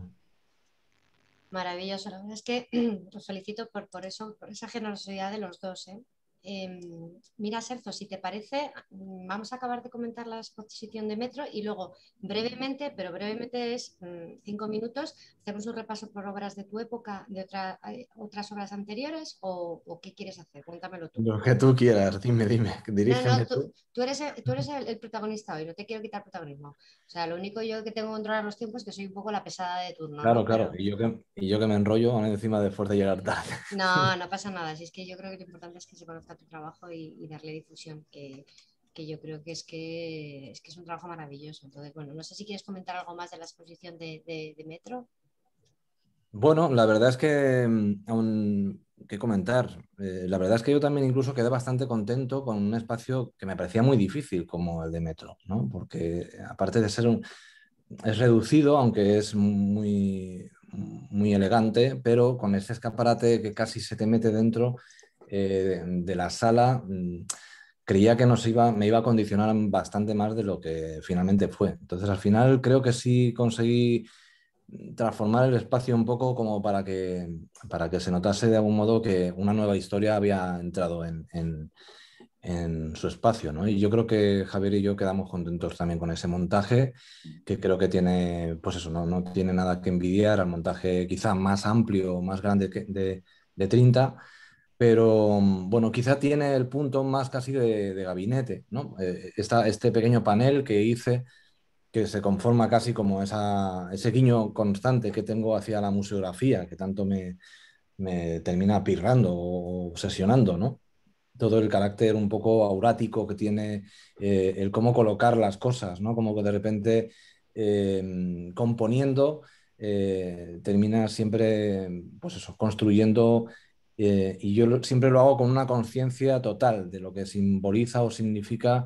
Maravilloso, la verdad es que os felicito por, por eso, por esa generosidad de los dos, ¿eh? Eh, mira, Sergio, si te parece, vamos a acabar de comentar la exposición de Metro y luego brevemente, pero brevemente es mmm, cinco minutos, hacemos un repaso por obras de tu época, de otra, otras obras anteriores o, o qué quieres hacer, cuéntamelo tú. Lo que tú quieras, dime, dime, No, no, dirígeme tú, tú. tú eres, el, tú eres el, el protagonista hoy, no te quiero quitar protagonismo. O sea, lo único yo que tengo que controlar los tiempos es que soy un poco la pesada de turno, Claro, ¿no? claro, Pero y yo que, y yo que me enrollo aún encima de fuerza llegar tarde. no, no pasa nada. Si es que yo creo que lo importante es que se conozca tu trabajo y, y darle difusión, que, que yo creo que es, que es que es un trabajo maravilloso. Entonces, bueno, no sé si quieres comentar algo más de la exposición de, de, de Metro. Bueno, la verdad es que mm, aún que comentar. Eh, la verdad es que yo también incluso quedé bastante contento con un espacio que me parecía muy difícil como el de Metro, ¿no? Porque aparte de ser un, es reducido, aunque es muy, muy elegante, pero con ese escaparate que casi se te mete dentro eh, de la sala, creía que nos iba, me iba a condicionar bastante más de lo que finalmente fue. Entonces, al final creo que sí conseguí transformar el espacio un poco como para que, para que se notase de algún modo que una nueva historia había entrado en, en, en su espacio, ¿no? Y yo creo que Javier y yo quedamos contentos también con ese montaje, que creo que tiene, pues eso, no, no tiene nada que envidiar al montaje quizá más amplio, más grande que de, de Trinta, pero bueno, quizá tiene el punto más casi de, de gabinete, ¿no? Eh, esta, este pequeño panel que hice, que se conforma casi como esa, ese guiño constante que tengo hacia la museografía, que tanto me, me termina pirrando o obsesionando, ¿no? Todo el carácter un poco aurático que tiene, eh, el cómo colocar las cosas, ¿no? Como que de repente eh, componiendo eh, termina siempre, pues eso, construyendo, eh, y yo lo- siempre lo hago con una conciencia total de lo que simboliza o significa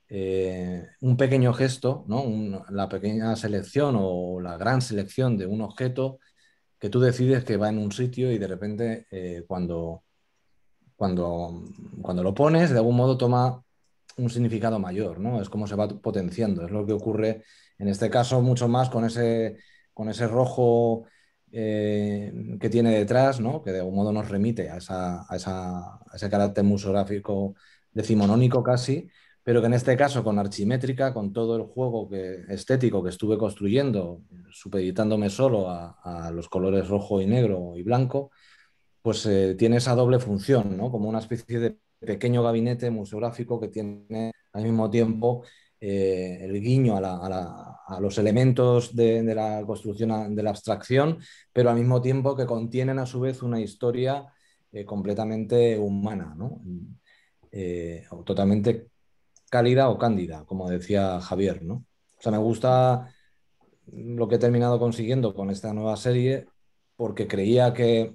eh, un pequeño gesto, ¿no? Un- la pequeña selección o la gran selección de un objeto que tú decides que va en un sitio y de repente eh, cuando cuando, cuando lo pones, de algún modo toma un significado mayor, ¿no? Es como se va potenciando. Es lo que ocurre en este caso mucho más con ese, con ese rojo eh, que tiene detrás, ¿no? Que de algún modo nos remite a, esa, a, esa, a ese carácter museográfico decimonónico casi, pero que en este caso con Archimétrica, con todo el juego que, estético que estuve construyendo, supeditándome solo a, a los colores rojo y negro y blanco, pues eh, tiene esa doble función, ¿no? Como una especie de pequeño gabinete museográfico que tiene al mismo tiempo eh, el guiño a, la, a, la, a los elementos de, de, la construcción, de la abstracción, pero al mismo tiempo que contienen a su vez una historia eh, completamente humana, ¿no? Eh, totalmente cálida o cándida, como decía Javier, ¿no? O sea, me gusta lo que he terminado consiguiendo con esta nueva serie porque creía que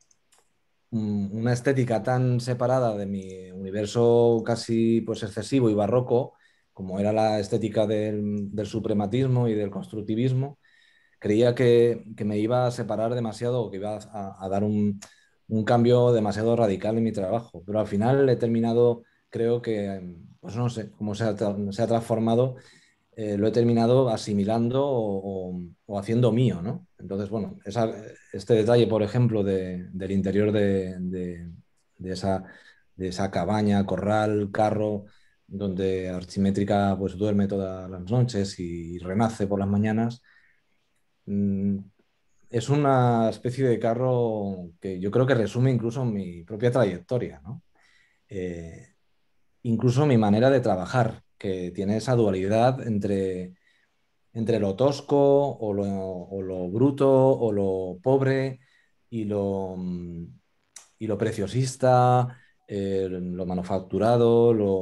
una estética tan separada de mi universo casi pues excesivo y barroco, como era la estética del, del suprematismo y del constructivismo, creía que, que, me iba a separar demasiado o que iba a, a dar un, un, cambio demasiado radical en mi trabajo. Pero al final he terminado, creo que, pues no sé cómo se ha, se ha transformado, eh, lo he terminado asimilando o, o, o, haciendo mío, ¿no? Entonces, bueno, esa, este detalle, por ejemplo, de, del interior de, de, de, esa, de esa cabaña, corral, carro, donde Archimétrica pues duerme todas las noches y renace por las mañanas, mmm, es una especie de carro que yo creo que resume incluso mi propia trayectoria, ¿no? Eh, incluso mi manera de trabajar, que tiene esa dualidad entre entre lo tosco o lo, o lo bruto o lo pobre y lo, y lo preciosista, eh, lo manufacturado, lo,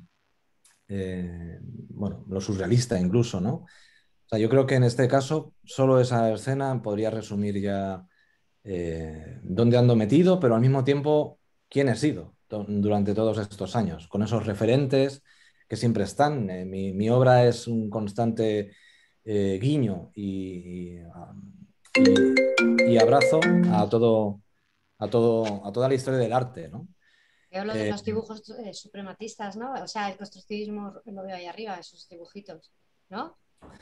eh, bueno, lo surrealista incluso, ¿no? O sea, yo creo que en este caso solo esa escena podría resumir ya eh, dónde ando metido, pero al mismo tiempo quién he sido durante todos estos años, con esos referentes que siempre están. Eh, mi, mi, obra es un constante eh, guiño y, y, y, abrazo a todo, a todo, a toda la historia del arte, ¿no? Veo lo de Eh, los dibujos eh, suprematistas, ¿no? O sea, el constructivismo lo veo ahí arriba, esos dibujitos, ¿no?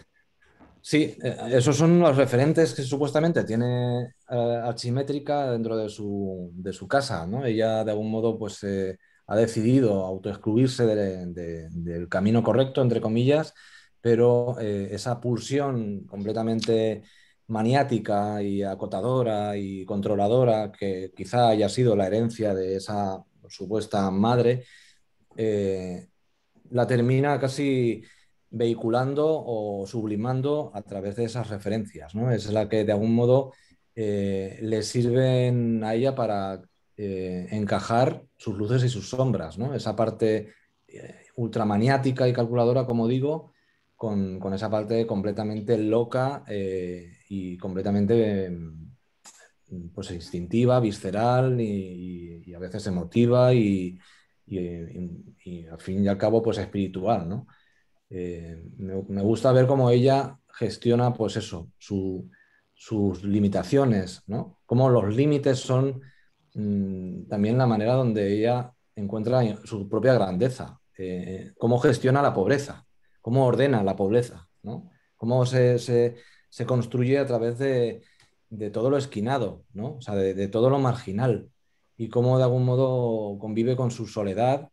Sí, esos son los referentes que supuestamente tiene eh, Archimétrica dentro de su, de su casa, ¿no? Ella de algún modo pues eh, ha decidido autoexcluirse de, de, del camino correcto, entre comillas, pero eh, esa pulsión completamente maniática y acotadora y controladora que quizá haya sido la herencia de esa supuesta madre, eh, la termina casi vehiculando o sublimando a través de esas referencias, ¿no? Es la que de algún modo eh, le sirven a ella para eh, encajar sus luces y sus sombras, ¿no? Esa parte eh, ultramaniática y calculadora, como digo, con, con esa parte completamente loca eh, y completamente eh, pues instintiva, visceral y, y, a veces emotiva y, y, y, al fin y al cabo pues espiritual, ¿no? Eh, me, me, gusta ver cómo ella gestiona pues eso, su, sus limitaciones, ¿no? Cómo los límites son mmm, también la manera donde ella encuentra su propia grandeza, eh, cómo gestiona la pobreza, cómo ordena la pobreza, ¿no? Cómo se, se, se construye a través de, de todo lo esquinado, ¿no? O sea, de, de todo lo marginal, y cómo de algún modo convive con su soledad,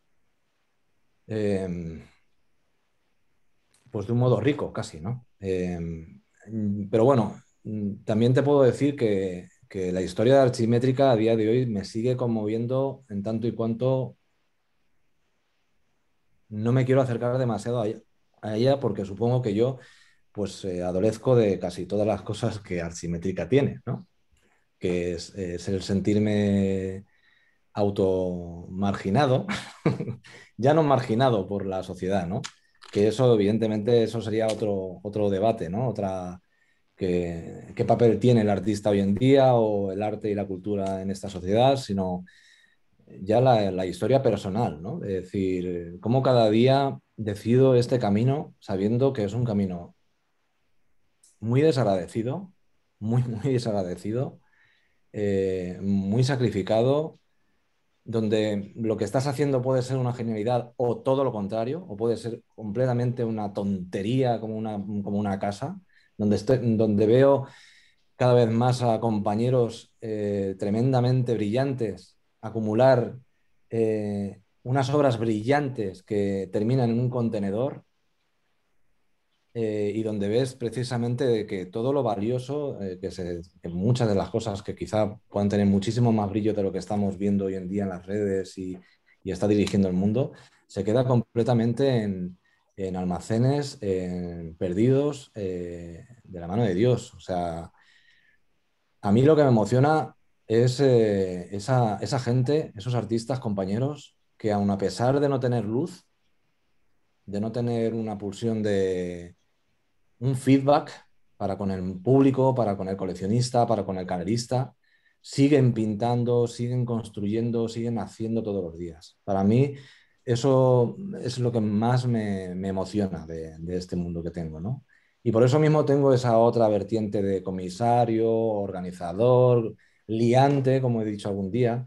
eh, pues de un modo rico casi, ¿no? Eh, pero bueno, también te puedo decir que, que la historia de Archimétrica a día de hoy me sigue conmoviendo en tanto y cuanto no me quiero acercar demasiado a ella, a ella porque supongo que yo pues eh, adolezco de casi todas las cosas que Archimétrica tiene, ¿no? Que es, es el sentirme automarginado, ya no marginado por la sociedad, ¿no? Que eso, evidentemente, eso sería otro, otro debate, ¿no? Otra, que, ¿qué papel tiene el artista hoy en día o el arte y la cultura en esta sociedad? Sino ya la, la historia personal, ¿no? Es decir, cómo cada día decido este camino sabiendo que es un camino muy desagradecido, muy, muy desagradecido, eh, muy sacrificado, donde lo que estás haciendo puede ser una genialidad o todo lo contrario, o puede ser completamente una tontería como una, como una casa, donde, estoy, donde veo cada vez más a compañeros eh, tremendamente brillantes acumular eh, unas obras brillantes que terminan en un contenedor, eh, y donde ves precisamente de que todo lo valioso, eh, que, se, que muchas de las cosas que quizá puedan tener muchísimo más brillo de lo que estamos viendo hoy en día en las redes y, y está dirigiendo el mundo, se queda completamente en, en almacenes en, perdidos, eh, de la mano de Dios. O sea, a mí lo que me emociona es eh, esa, esa gente, esos artistas, compañeros, que aun a pesar de no tener luz, de no tener una pulsión de un feedback para con el público, para con el coleccionista, para con el galerista, siguen pintando, siguen construyendo, siguen haciendo todos los días. Para mí eso es lo que más me, me emociona de, de este mundo que tengo, ¿no? Y por eso mismo tengo esa otra vertiente de comisario, organizador, liante, como he dicho algún día,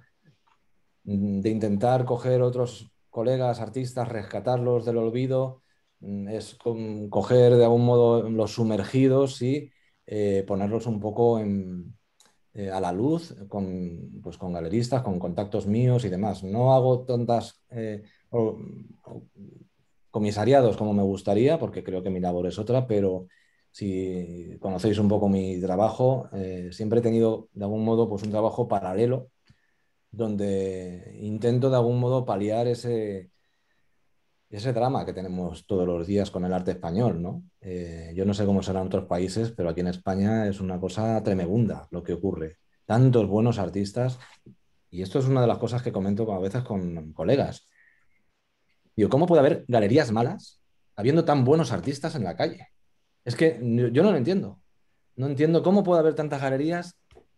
de intentar coger otros colegas, artistas, rescatarlos del olvido, es coger de algún modo los sumergidos y eh, ponerlos un poco en, eh, a la luz con, pues, con galeristas, con contactos míos y demás. No hago tantas eh, o, o, comisariados como me gustaría, porque creo que mi labor es otra, pero si conocéis un poco mi trabajo, eh, siempre he tenido de algún modo pues, un trabajo paralelo donde intento de algún modo paliar ese, ese drama que tenemos todos los días con el arte español, ¿no? Eh, yo no sé cómo será en otros países, pero aquí en España es una cosa tremenda lo que ocurre. Tantos buenos artistas, y esto es una de las cosas que comento a veces con colegas. Digo, ¿cómo puede haber galerías malas habiendo tan buenos artistas en la calle? Es que yo no lo entiendo. No entiendo cómo puede haber tantas galerías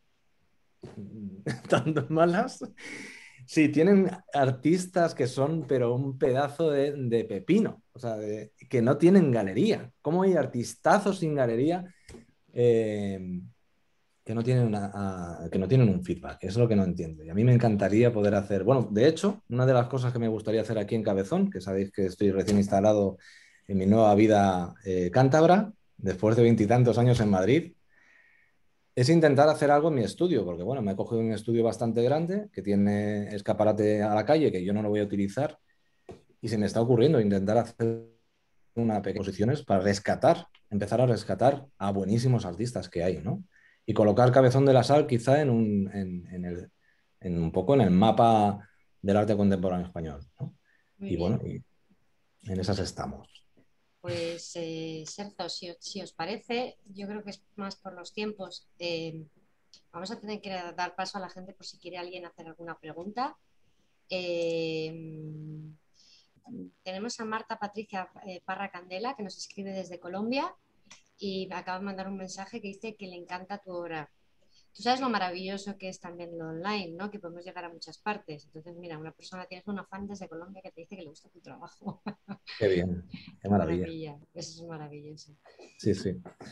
tan malas. Sí, tienen artistas que son, pero un pedazo de, de pepino, o sea, de, que no tienen galería. ¿Cómo hay artistazos sin galería eh, que, no tienen una, a, que no tienen un feedback? Eso es lo que no entiendo. Y a mí me encantaría poder hacer, bueno, de hecho, una de las cosas que me gustaría hacer aquí en Cabezón, que sabéis que estoy recién instalado en mi nueva vida eh, cántabra, después de veintitantos años en Madrid, es intentar hacer algo en mi estudio, porque bueno, me he cogido un estudio bastante grande que tiene escaparate a la calle, que yo no lo voy a utilizar, y se me está ocurriendo intentar hacer una pequeña exposiciones para rescatar, empezar a rescatar a buenísimos artistas que hay, ¿no? Y colocar Cabezón de la Sal quizá en un, en, en el, en un poco en el mapa del arte contemporáneo español, ¿no? Muy Y bueno, bien. y en esas estamos. Pues, eh, Sergio, si, si os parece, yo creo que es más por los tiempos. Eh, vamos a tener que dar paso a la gente por si quiere alguien hacer alguna pregunta. Eh, tenemos a Marta Patricia eh, Parra Candela, que nos escribe desde Colombia y me acaba de mandar un mensaje que dice que le encanta tu obra. Tú sabes lo maravilloso que es también lo online, ¿no? Que podemos llegar a muchas partes. Entonces, mira, una persona, tienes una fan desde Colombia que te dice que le gusta tu trabajo. Qué bien, qué Qué maravilla. maravilla, eso es maravilloso. Sí, sí.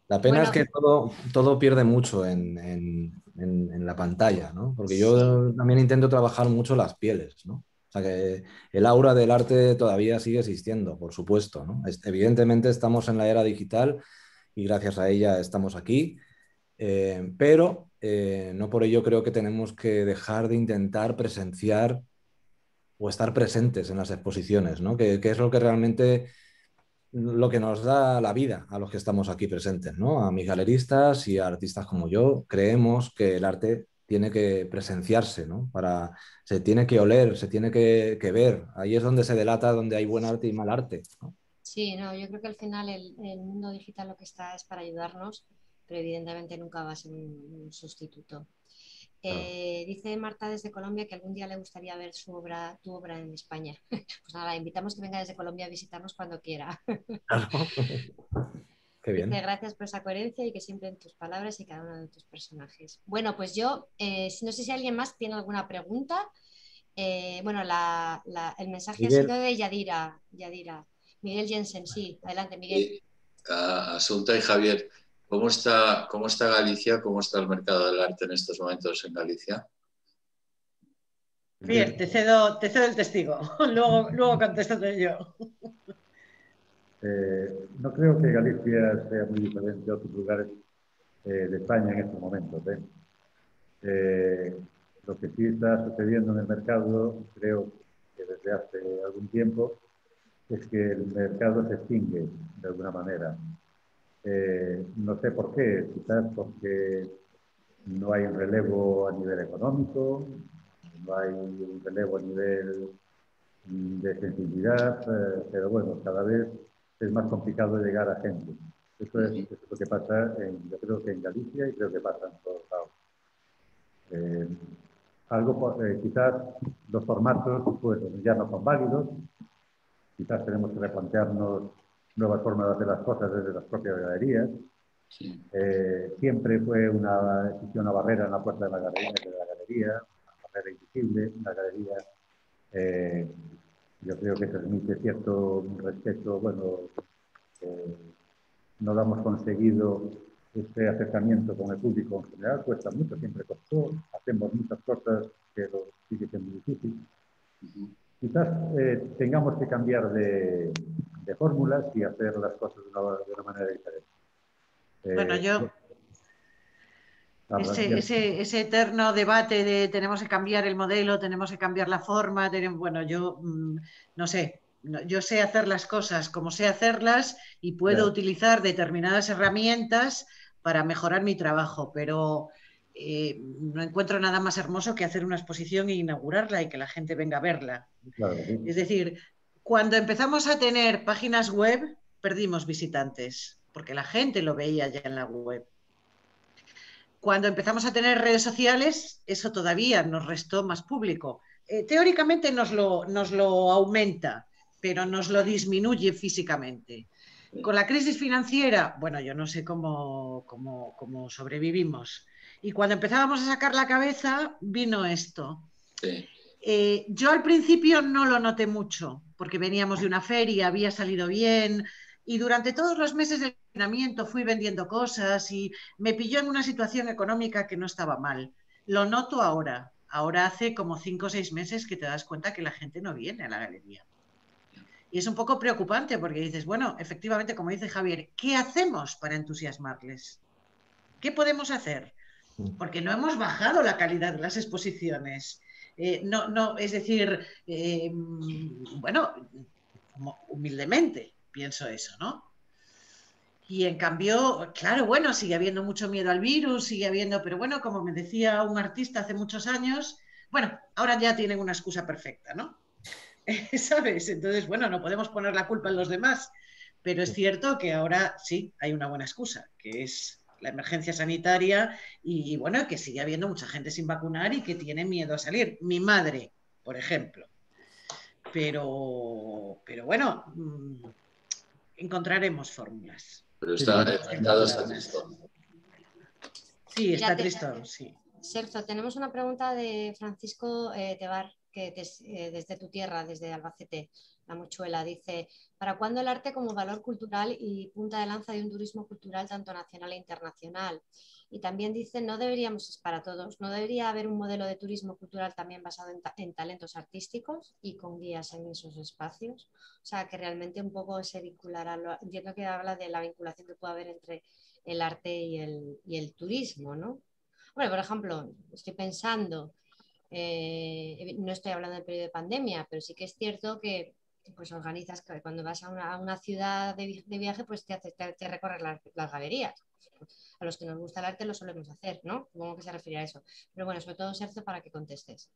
La pena Bueno, es que todo, todo pierde mucho en, en- en- en la pantalla, ¿no? Porque sí. yo también intento trabajar mucho las pieles, ¿no? O sea que el aura del arte todavía sigue existiendo, por supuesto, ¿no? Es- evidentemente estamos en la era digital y gracias a ella estamos aquí, eh, pero eh, no por ello creo que tenemos que dejar de intentar presenciar o estar presentes en las exposiciones, ¿no? Que, que es lo que realmente lo que nos da la vida a los que estamos aquí presentes, ¿no? A mis galeristas y a artistas como yo, creemos que el arte tiene que presenciarse, ¿no? Para, se tiene que oler, se tiene que, que ver. Ahí es donde se delata donde hay buen arte y mal arte, ¿no? Sí, no, yo creo que al final el, el mundo digital lo que está es para ayudarnos, pero evidentemente nunca va a ser un, un sustituto. Claro. Eh, dice Marta desde Colombia que algún día le gustaría ver su obra, tu obra en España. Pues nada, la invitamos que venga desde Colombia a visitarnos cuando quiera. Claro. Qué Dice bien. gracias por esa coherencia y que siempre en tus palabras y cada uno de tus personajes. Bueno, pues yo, eh, no sé si alguien más tiene alguna pregunta. Eh, bueno, la, la, el mensaje ha sido Miguel, de Yadira. Yadira. Miguel Jensen, sí. Adelante, Miguel. Y, a Asunta y Javier, ¿cómo está, ¿cómo está Galicia? ¿Cómo está el mercado del arte en estos momentos en Galicia? Bien, te cedo, te cedo el testigo. Luego, luego contéstate yo. Eh, no creo que Galicia sea muy diferente a otros lugares eh, de España en estos momentos. ¿eh? Eh, lo que sí está sucediendo en el mercado, creo que desde hace algún tiempo, es que el mercado se extingue de alguna manera. Eh, no sé por qué, quizás porque no hay un relevo a nivel económico, no hay un relevo a nivel de sensibilidad, eh, pero bueno, cada vez es más complicado llegar a gente. Eso es, eso es lo que pasa, en, yo creo que en Galicia y creo que pasa en todos lados. Eh, algo, eh, quizás los formatos pues, ya no son válidos, quizás tenemos que replantearnos nuevas formas de hacer las cosas desde las propias galerías. Sí. Eh, siempre fue una, existió una barrera en la puerta de la galería, de la galería una barrera invisible, una galería, eh, yo creo que transmite cierto respeto, bueno, eh, no lo hemos conseguido este acercamiento con el público en general, cuesta mucho, siempre costó, hacemos muchas cosas, pero sigue siendo difícil. Uh-huh. Quizás eh, tengamos que cambiar de, de fórmulas y hacer las cosas de una, de una manera diferente. Bueno, Eh, yo, habla, ese, ese, ese eterno debate de tenemos que cambiar el modelo, tenemos que cambiar la forma, tenemos, bueno, yo mmm, no sé, no, yo sé hacer las cosas como sé hacerlas y puedo ya. utilizar determinadas herramientas para mejorar mi trabajo, pero eh, no encuentro nada más hermoso que hacer una exposición e inaugurarla y que la gente venga a verla. Claro, sí. Es decir, cuando empezamos a tener páginas web, perdimos visitantes, porque la gente lo veía ya en la web. Cuando empezamos a tener redes sociales, eso todavía nos restó más público. Eh, teóricamente nos lo, nos lo aumenta, pero nos lo disminuye físicamente. Con la crisis financiera, bueno, yo no sé cómo, cómo, cómo sobrevivimos. Y cuando empezábamos a sacar la cabeza, vino esto. Sí. Eh, yo al principio no lo noté mucho, porque veníamos de una feria, había salido bien, y durante todos los meses de confinamiento fui vendiendo cosas y me pilló en una situación económica que no estaba mal. Lo noto ahora. Ahora hace como cinco o seis meses que te das cuenta que la gente no viene a la galería. Y es un poco preocupante porque dices, bueno, efectivamente, como dice Javier, ¿qué hacemos para entusiasmarles? ¿Qué podemos hacer? Porque no hemos bajado la calidad de las exposiciones. Eh, no, no, es decir, eh, bueno, humildemente pienso eso, ¿no? Y en cambio, claro, bueno, sigue habiendo mucho miedo al virus, sigue habiendo, pero bueno, como me decía un artista hace muchos años, bueno, ahora ya tienen una excusa perfecta, ¿no? ¿Sabes? Entonces, bueno, no podemos poner la culpa en los demás, pero es cierto que ahora sí hay una buena excusa, que es la emergencia sanitaria y, y bueno, que sigue habiendo mucha gente sin vacunar y que tiene miedo a salir. Mi madre, por ejemplo. Pero, pero bueno, mmm, encontraremos fórmulas. Pero Sí, está, bueno, el mercado está tristón. Sí, Mira, está te- tristón, sí. Sergio, tenemos una pregunta de Francisco eh, Tebar. que des, eh, desde tu tierra, desde Albacete, La Mochuela, dice: ¿para cuándo el arte como valor cultural y punta de lanza de un turismo cultural tanto nacional e internacional? Y también dice: no deberíamos, es para todos, no debería haber un modelo de turismo cultural también basado en, ta en talentos artísticos y con guías en esos espacios. O sea, que realmente un poco se vinculará, lo, entiendo que habla de la vinculación que puede haber entre el arte y el, y el turismo, ¿no? Bueno, por ejemplo, estoy pensando, eh, no estoy hablando del periodo de pandemia, pero sí que es cierto que pues organizas que cuando vas a una, a una ciudad de, de, viaje, pues te, hace, te, te recorres las, las galerías. A los que nos gusta el arte lo solemos hacer, ¿no? Supongo que se refiere a eso. Pero bueno, sobre todo, Sergio, para que contestes.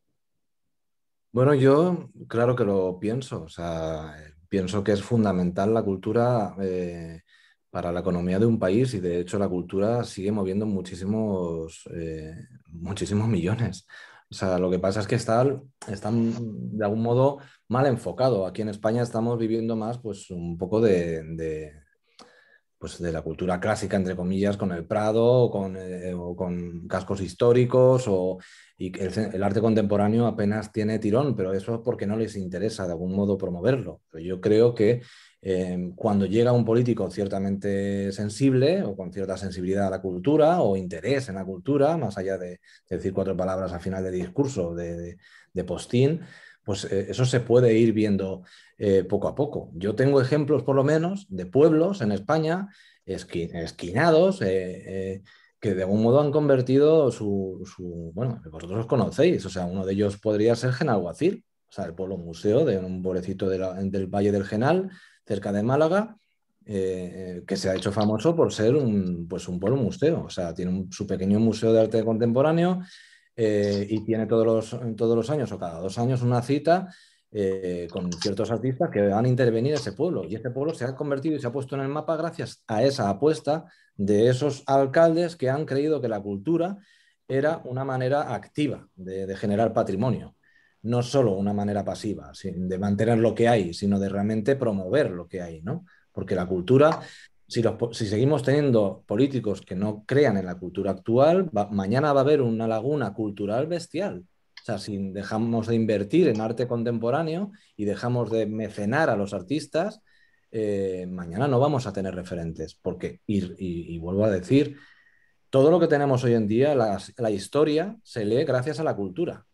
Bueno, yo claro que lo pienso, o sea, pienso que es fundamental la cultura eh, para la economía de un país y de hecho la cultura sigue moviendo muchísimos, eh, muchísimos millones. O sea, lo que pasa es que está, están de algún modo mal enfocado. Aquí en España estamos viviendo más pues un poco de, de pues de la cultura clásica, entre comillas, con el Prado o con, eh, o con cascos históricos, o, y el, el arte contemporáneo apenas tiene tirón, pero eso es porque no les interesa de algún modo promoverlo. Pero yo creo que eh, cuando llega un político ciertamente sensible o con cierta sensibilidad a la cultura o interés en la cultura, más allá de, de decir cuatro palabras al final de discurso, de, de, de postín, pues eh, eso se puede ir viendo eh, poco a poco. Yo tengo ejemplos, por lo menos, de pueblos en España esqui esquinados eh, eh, que de algún modo han convertido su, su... Bueno, vosotros los conocéis, o sea, uno de ellos podría ser Genalhuacil, o sea, el pueblo museo de un pueblecito de la, del Valle del Genal, cerca de Málaga, eh, que se ha hecho famoso por ser un, pues un pueblo museo, o sea, tiene un, su pequeño museo de arte contemporáneo. Eh, y tiene todos los, todos los años o cada dos años una cita eh, con ciertos artistas que van a intervenir en ese pueblo. Y este pueblo se ha convertido y se ha puesto en el mapa gracias a esa apuesta de esos alcaldes que han creído que la cultura era una manera activa de, de generar patrimonio. No solo una manera pasiva, de mantener lo que hay, sino de realmente promover lo que hay, ¿no? Porque la cultura... Si, los, si, seguimos teniendo políticos que no crean en la cultura actual, va, mañana va a haber una laguna cultural bestial. O sea, si dejamos de invertir en arte contemporáneo y dejamos de mecenar a los artistas, eh, mañana no vamos a tener referentes. Porque, y, y, y vuelvo a decir, todo lo que tenemos hoy en día, la, la historia, se lee gracias a la cultura.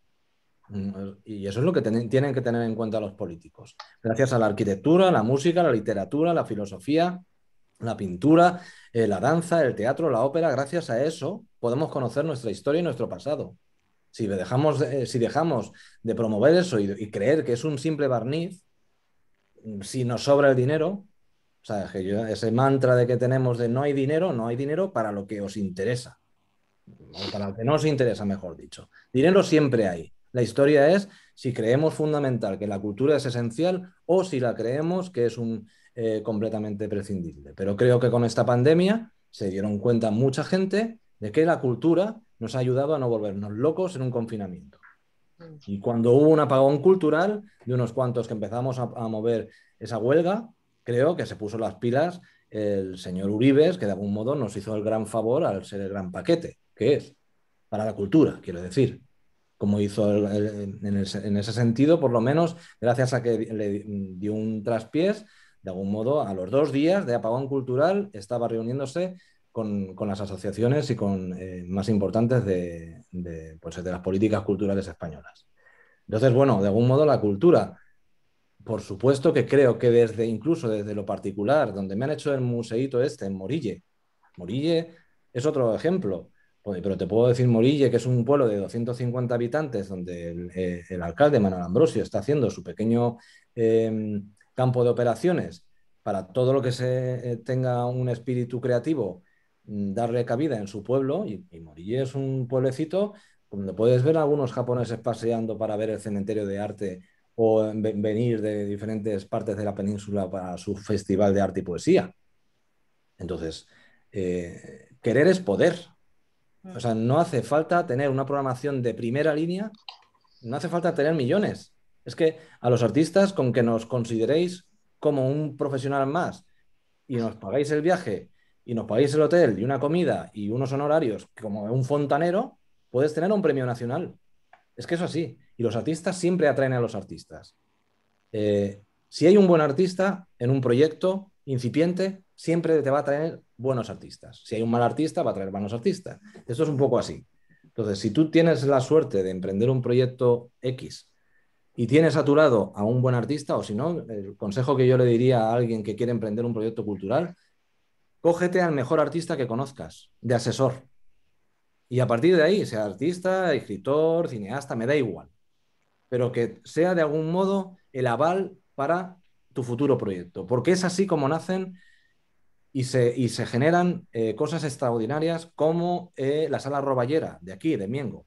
Y eso es lo que ten, tienen que tener en cuenta los políticos. Gracias a la arquitectura, la música, la literatura, la filosofía, la pintura, eh, la danza, el teatro, la ópera. Gracias a eso podemos conocer nuestra historia y nuestro pasado. Si dejamos de, si dejamos de promover eso y, y creer que es un simple barniz, si nos sobra el dinero, o sea, que yo, ese mantra de que tenemos de no hay dinero, no hay dinero para lo que os interesa, o para lo que no os interesa, mejor dicho. Dinero siempre hay. La historia es si creemos fundamental que la cultura es esencial o si la creemos que es un eh, completamente prescindible. Pero creo que con esta pandemia se dieron cuenta mucha gente de que la cultura nos ha ayudado a no volvernos locos en un confinamiento. Y cuando hubo un apagón cultural de unos cuantos que empezamos a, a mover esa huelga, creo que se puso las pilas el señor Uribes, que de algún modo nos hizo el gran favor al ser el gran paquete, que es para la cultura, quiero decir. Como hizo el, el, en, el, en ese sentido, por lo menos, gracias a que le dio un traspiés, de algún modo, a los dos días de apagón cultural, estaba reuniéndose con, con las asociaciones y con eh, más importantes de, de, pues, de las políticas culturales españolas. Entonces, bueno, de algún modo la cultura, por supuesto que creo que desde, incluso desde lo particular, donde me han hecho el museíto este en Morille, Morille es otro ejemplo, pero te puedo decir Morille, que es un pueblo de doscientos cincuenta habitantes, donde el, eh, el alcalde Manuel Ambrosio está haciendo su pequeño eh, campo de operaciones para todo lo que se eh, tenga un espíritu creativo, darle cabida en su pueblo, y, y Morille es un pueblecito donde puedes ver a algunos japoneses paseando para ver el cementerio de arte o venir de diferentes partes de la península para su festival de arte y poesía. Entonces, eh, querer es poder. O sea, no hace falta tener una programación de primera línea, no hace falta tener millones. Es que a los artistas, con que nos consideréis como un profesional más y nos pagáis el viaje y nos pagáis el hotel y una comida y unos honorarios como un fontanero, puedes tener un premio nacional. Es que eso así. Y los artistas siempre atraen a los artistas. Eh, si hay un buen artista en un proyecto incipiente, siempre te va a traer buenos artistas. Si hay un mal artista, va a traer malos artistas. Esto es un poco así. Entonces, si tú tienes la suerte de emprender un proyecto X y tienes a tu lado a un buen artista, o si no, el consejo que yo le diría a alguien que quiere emprender un proyecto cultural, cógete al mejor artista que conozcas, de asesor. Y a partir de ahí, sea artista, escritor, cineasta, me da igual. Pero que sea de algún modo el aval para tu futuro proyecto. Porque es así como nacen y se, y se generan eh, cosas extraordinarias como eh, la Sala Roballera, de aquí, de Miengo.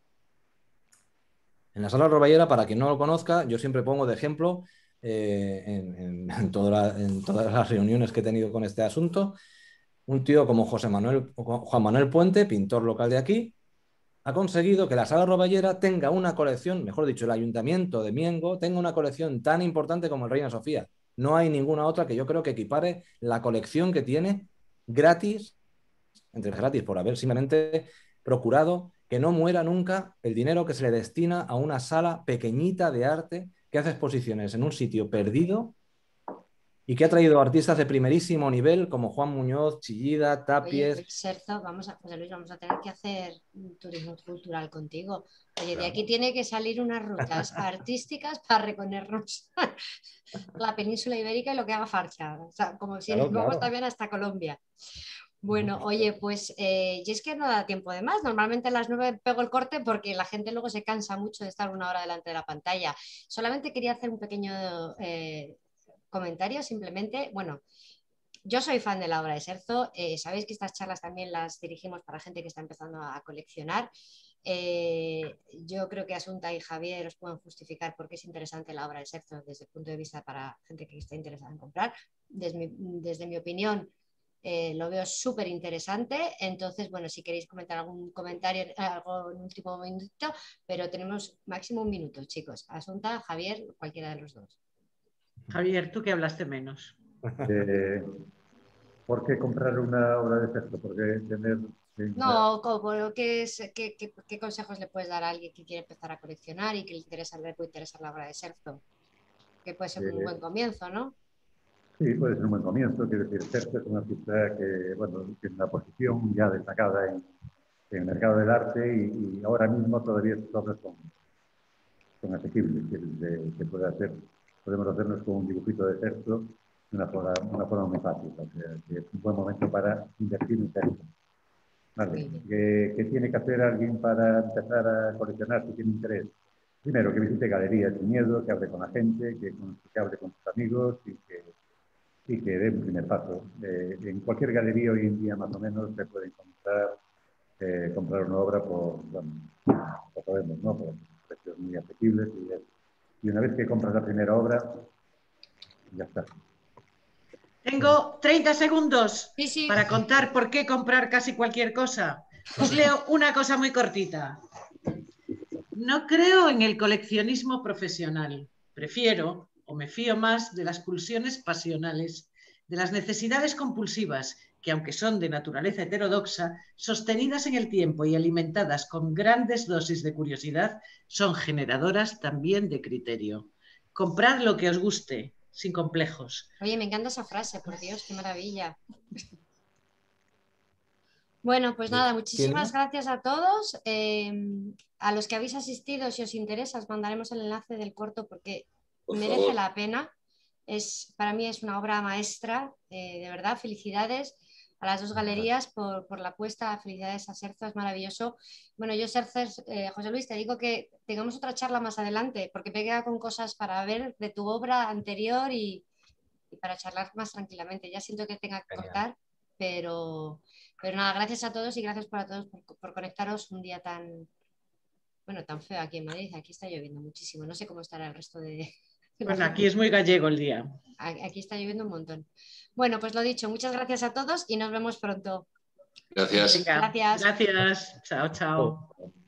En la Sala Roballera, para quien no lo conozca, yo siempre pongo de ejemplo eh, en, en, en, toda la, en todas las reuniones que he tenido con este asunto, un tío como José Manuel, Juan Manuel Puente, pintor local de aquí, ha conseguido que la Sala Roballera tenga una colección, mejor dicho, el Ayuntamiento de Miengo tenga una colección tan importante como el Reina Sofía. No hay ninguna otra que yo creo que equipare la colección que tiene gratis, entre gratis por haber simplemente procurado que no muera nunca el dinero que se le destina a una sala pequeñita de arte que hace exposiciones en un sitio perdido y que ha traído artistas de primerísimo nivel como Juan Muñoz, Chillida, Tapies. Oye, Serzo, vamos a, José Luis, vamos a tener que hacer un turismo cultural contigo. Oye, de aquí tiene que salir unas rutas artísticas para recorrernos la península ibérica y lo que haga falta. O sea, como si Claro, nos vamos claro. también hasta Colombia. Bueno, oye, pues eh, y es que no da tiempo de más. Normalmente a las nueve pego el corte porque la gente luego se cansa mucho de estar una hora delante de la pantalla. Solamente quería hacer un pequeño eh, comentario, simplemente, bueno. Yo soy fan de la obra de Serzo. Eh, sabéis que estas charlas también las dirigimos para gente que está empezando a coleccionar. Eh, yo creo que Asunta y Javier os pueden justificar por qué es interesante la obra de Serzo desde el punto de vista para gente que está interesada en comprar. Desde mi, desde mi opinión, eh, lo veo súper interesante. Entonces, bueno, si queréis comentar algún comentario, algo en último minuto, pero tenemos máximo un minuto, chicos. Asunta, Javier, cualquiera de los dos. Javier, tú que hablaste menos. Eh, ¿Por qué comprar una obra de Serzo? ¿Por qué tener... No, como, ¿qué, es, qué, qué, ¿qué consejos le puedes dar a alguien que quiere empezar a coleccionar y que le interesa, le puede interesar la obra de Serzo? Que puede ser Eh, un buen comienzo, ¿no? Sí, puede ser un buen comienzo. Quiero decir, Serzo es una artista que, bueno, tiene una posición ya destacada en, en el mercado del arte y, y ahora mismo todavía sus obras son, son asequibles. Que se, se puede hacer, podemos hacernos con un dibujito de Serzo de una forma, una forma muy fácil. O sea, que es un buen momento para invertir en Serzo. Vale. ¿Qué, ¿Qué tiene que hacer alguien para empezar a coleccionar si tiene interés? Primero, que visite galerías sin miedo, que hable con la gente, que, que hable con sus amigos y que, y que dé un primer paso. Eh, en cualquier galería hoy en día, más o menos, se puede encontrar, eh, comprar una obra por, bueno, lo sabemos, ¿no? Por precios muy asequibles. Y, y una vez que compras la primera obra, ya está. Tengo treinta segundos Sí, sí. para contar por qué comprar casi cualquier cosa. Os leo una cosa muy cortita. No creo en el coleccionismo profesional. Prefiero o me fío más de las pulsiones pasionales, de las necesidades compulsivas, que aunque son de naturaleza heterodoxa, sostenidas en el tiempo y alimentadas con grandes dosis de curiosidad, son generadoras también de criterio. Comprad lo que os guste, sin complejos. Oye, me encanta esa frase, por Dios, qué maravilla. Bueno, pues nada, muchísimas ¿Tiene? gracias a todos. Eh, a los que habéis asistido, si os interesa, os mandaremos el enlace del corto porque Por merece favor. la pena. Es, para mí es una obra maestra, eh, de verdad, felicidades a las dos galerías por, por la apuesta, felicidades a Serzo, es maravilloso. Bueno, yo Serzo, eh, José Luis, te digo que tengamos otra charla más adelante porque me queda con cosas para ver de tu obra anterior y, y para charlar más tranquilamente. Ya siento que tenga que cortar, pero, pero nada, gracias a todos y gracias por a todos por, por conectaros un día tan, bueno, tan feo aquí en Madrid. Aquí está lloviendo muchísimo, no sé cómo estará el resto de... Bueno, aquí es muy gallego el día. Aquí está lloviendo un montón. Bueno, pues lo dicho, muchas gracias a todos y nos vemos pronto. Gracias. Venga, Gracias. gracias. Chao, chao. Oh.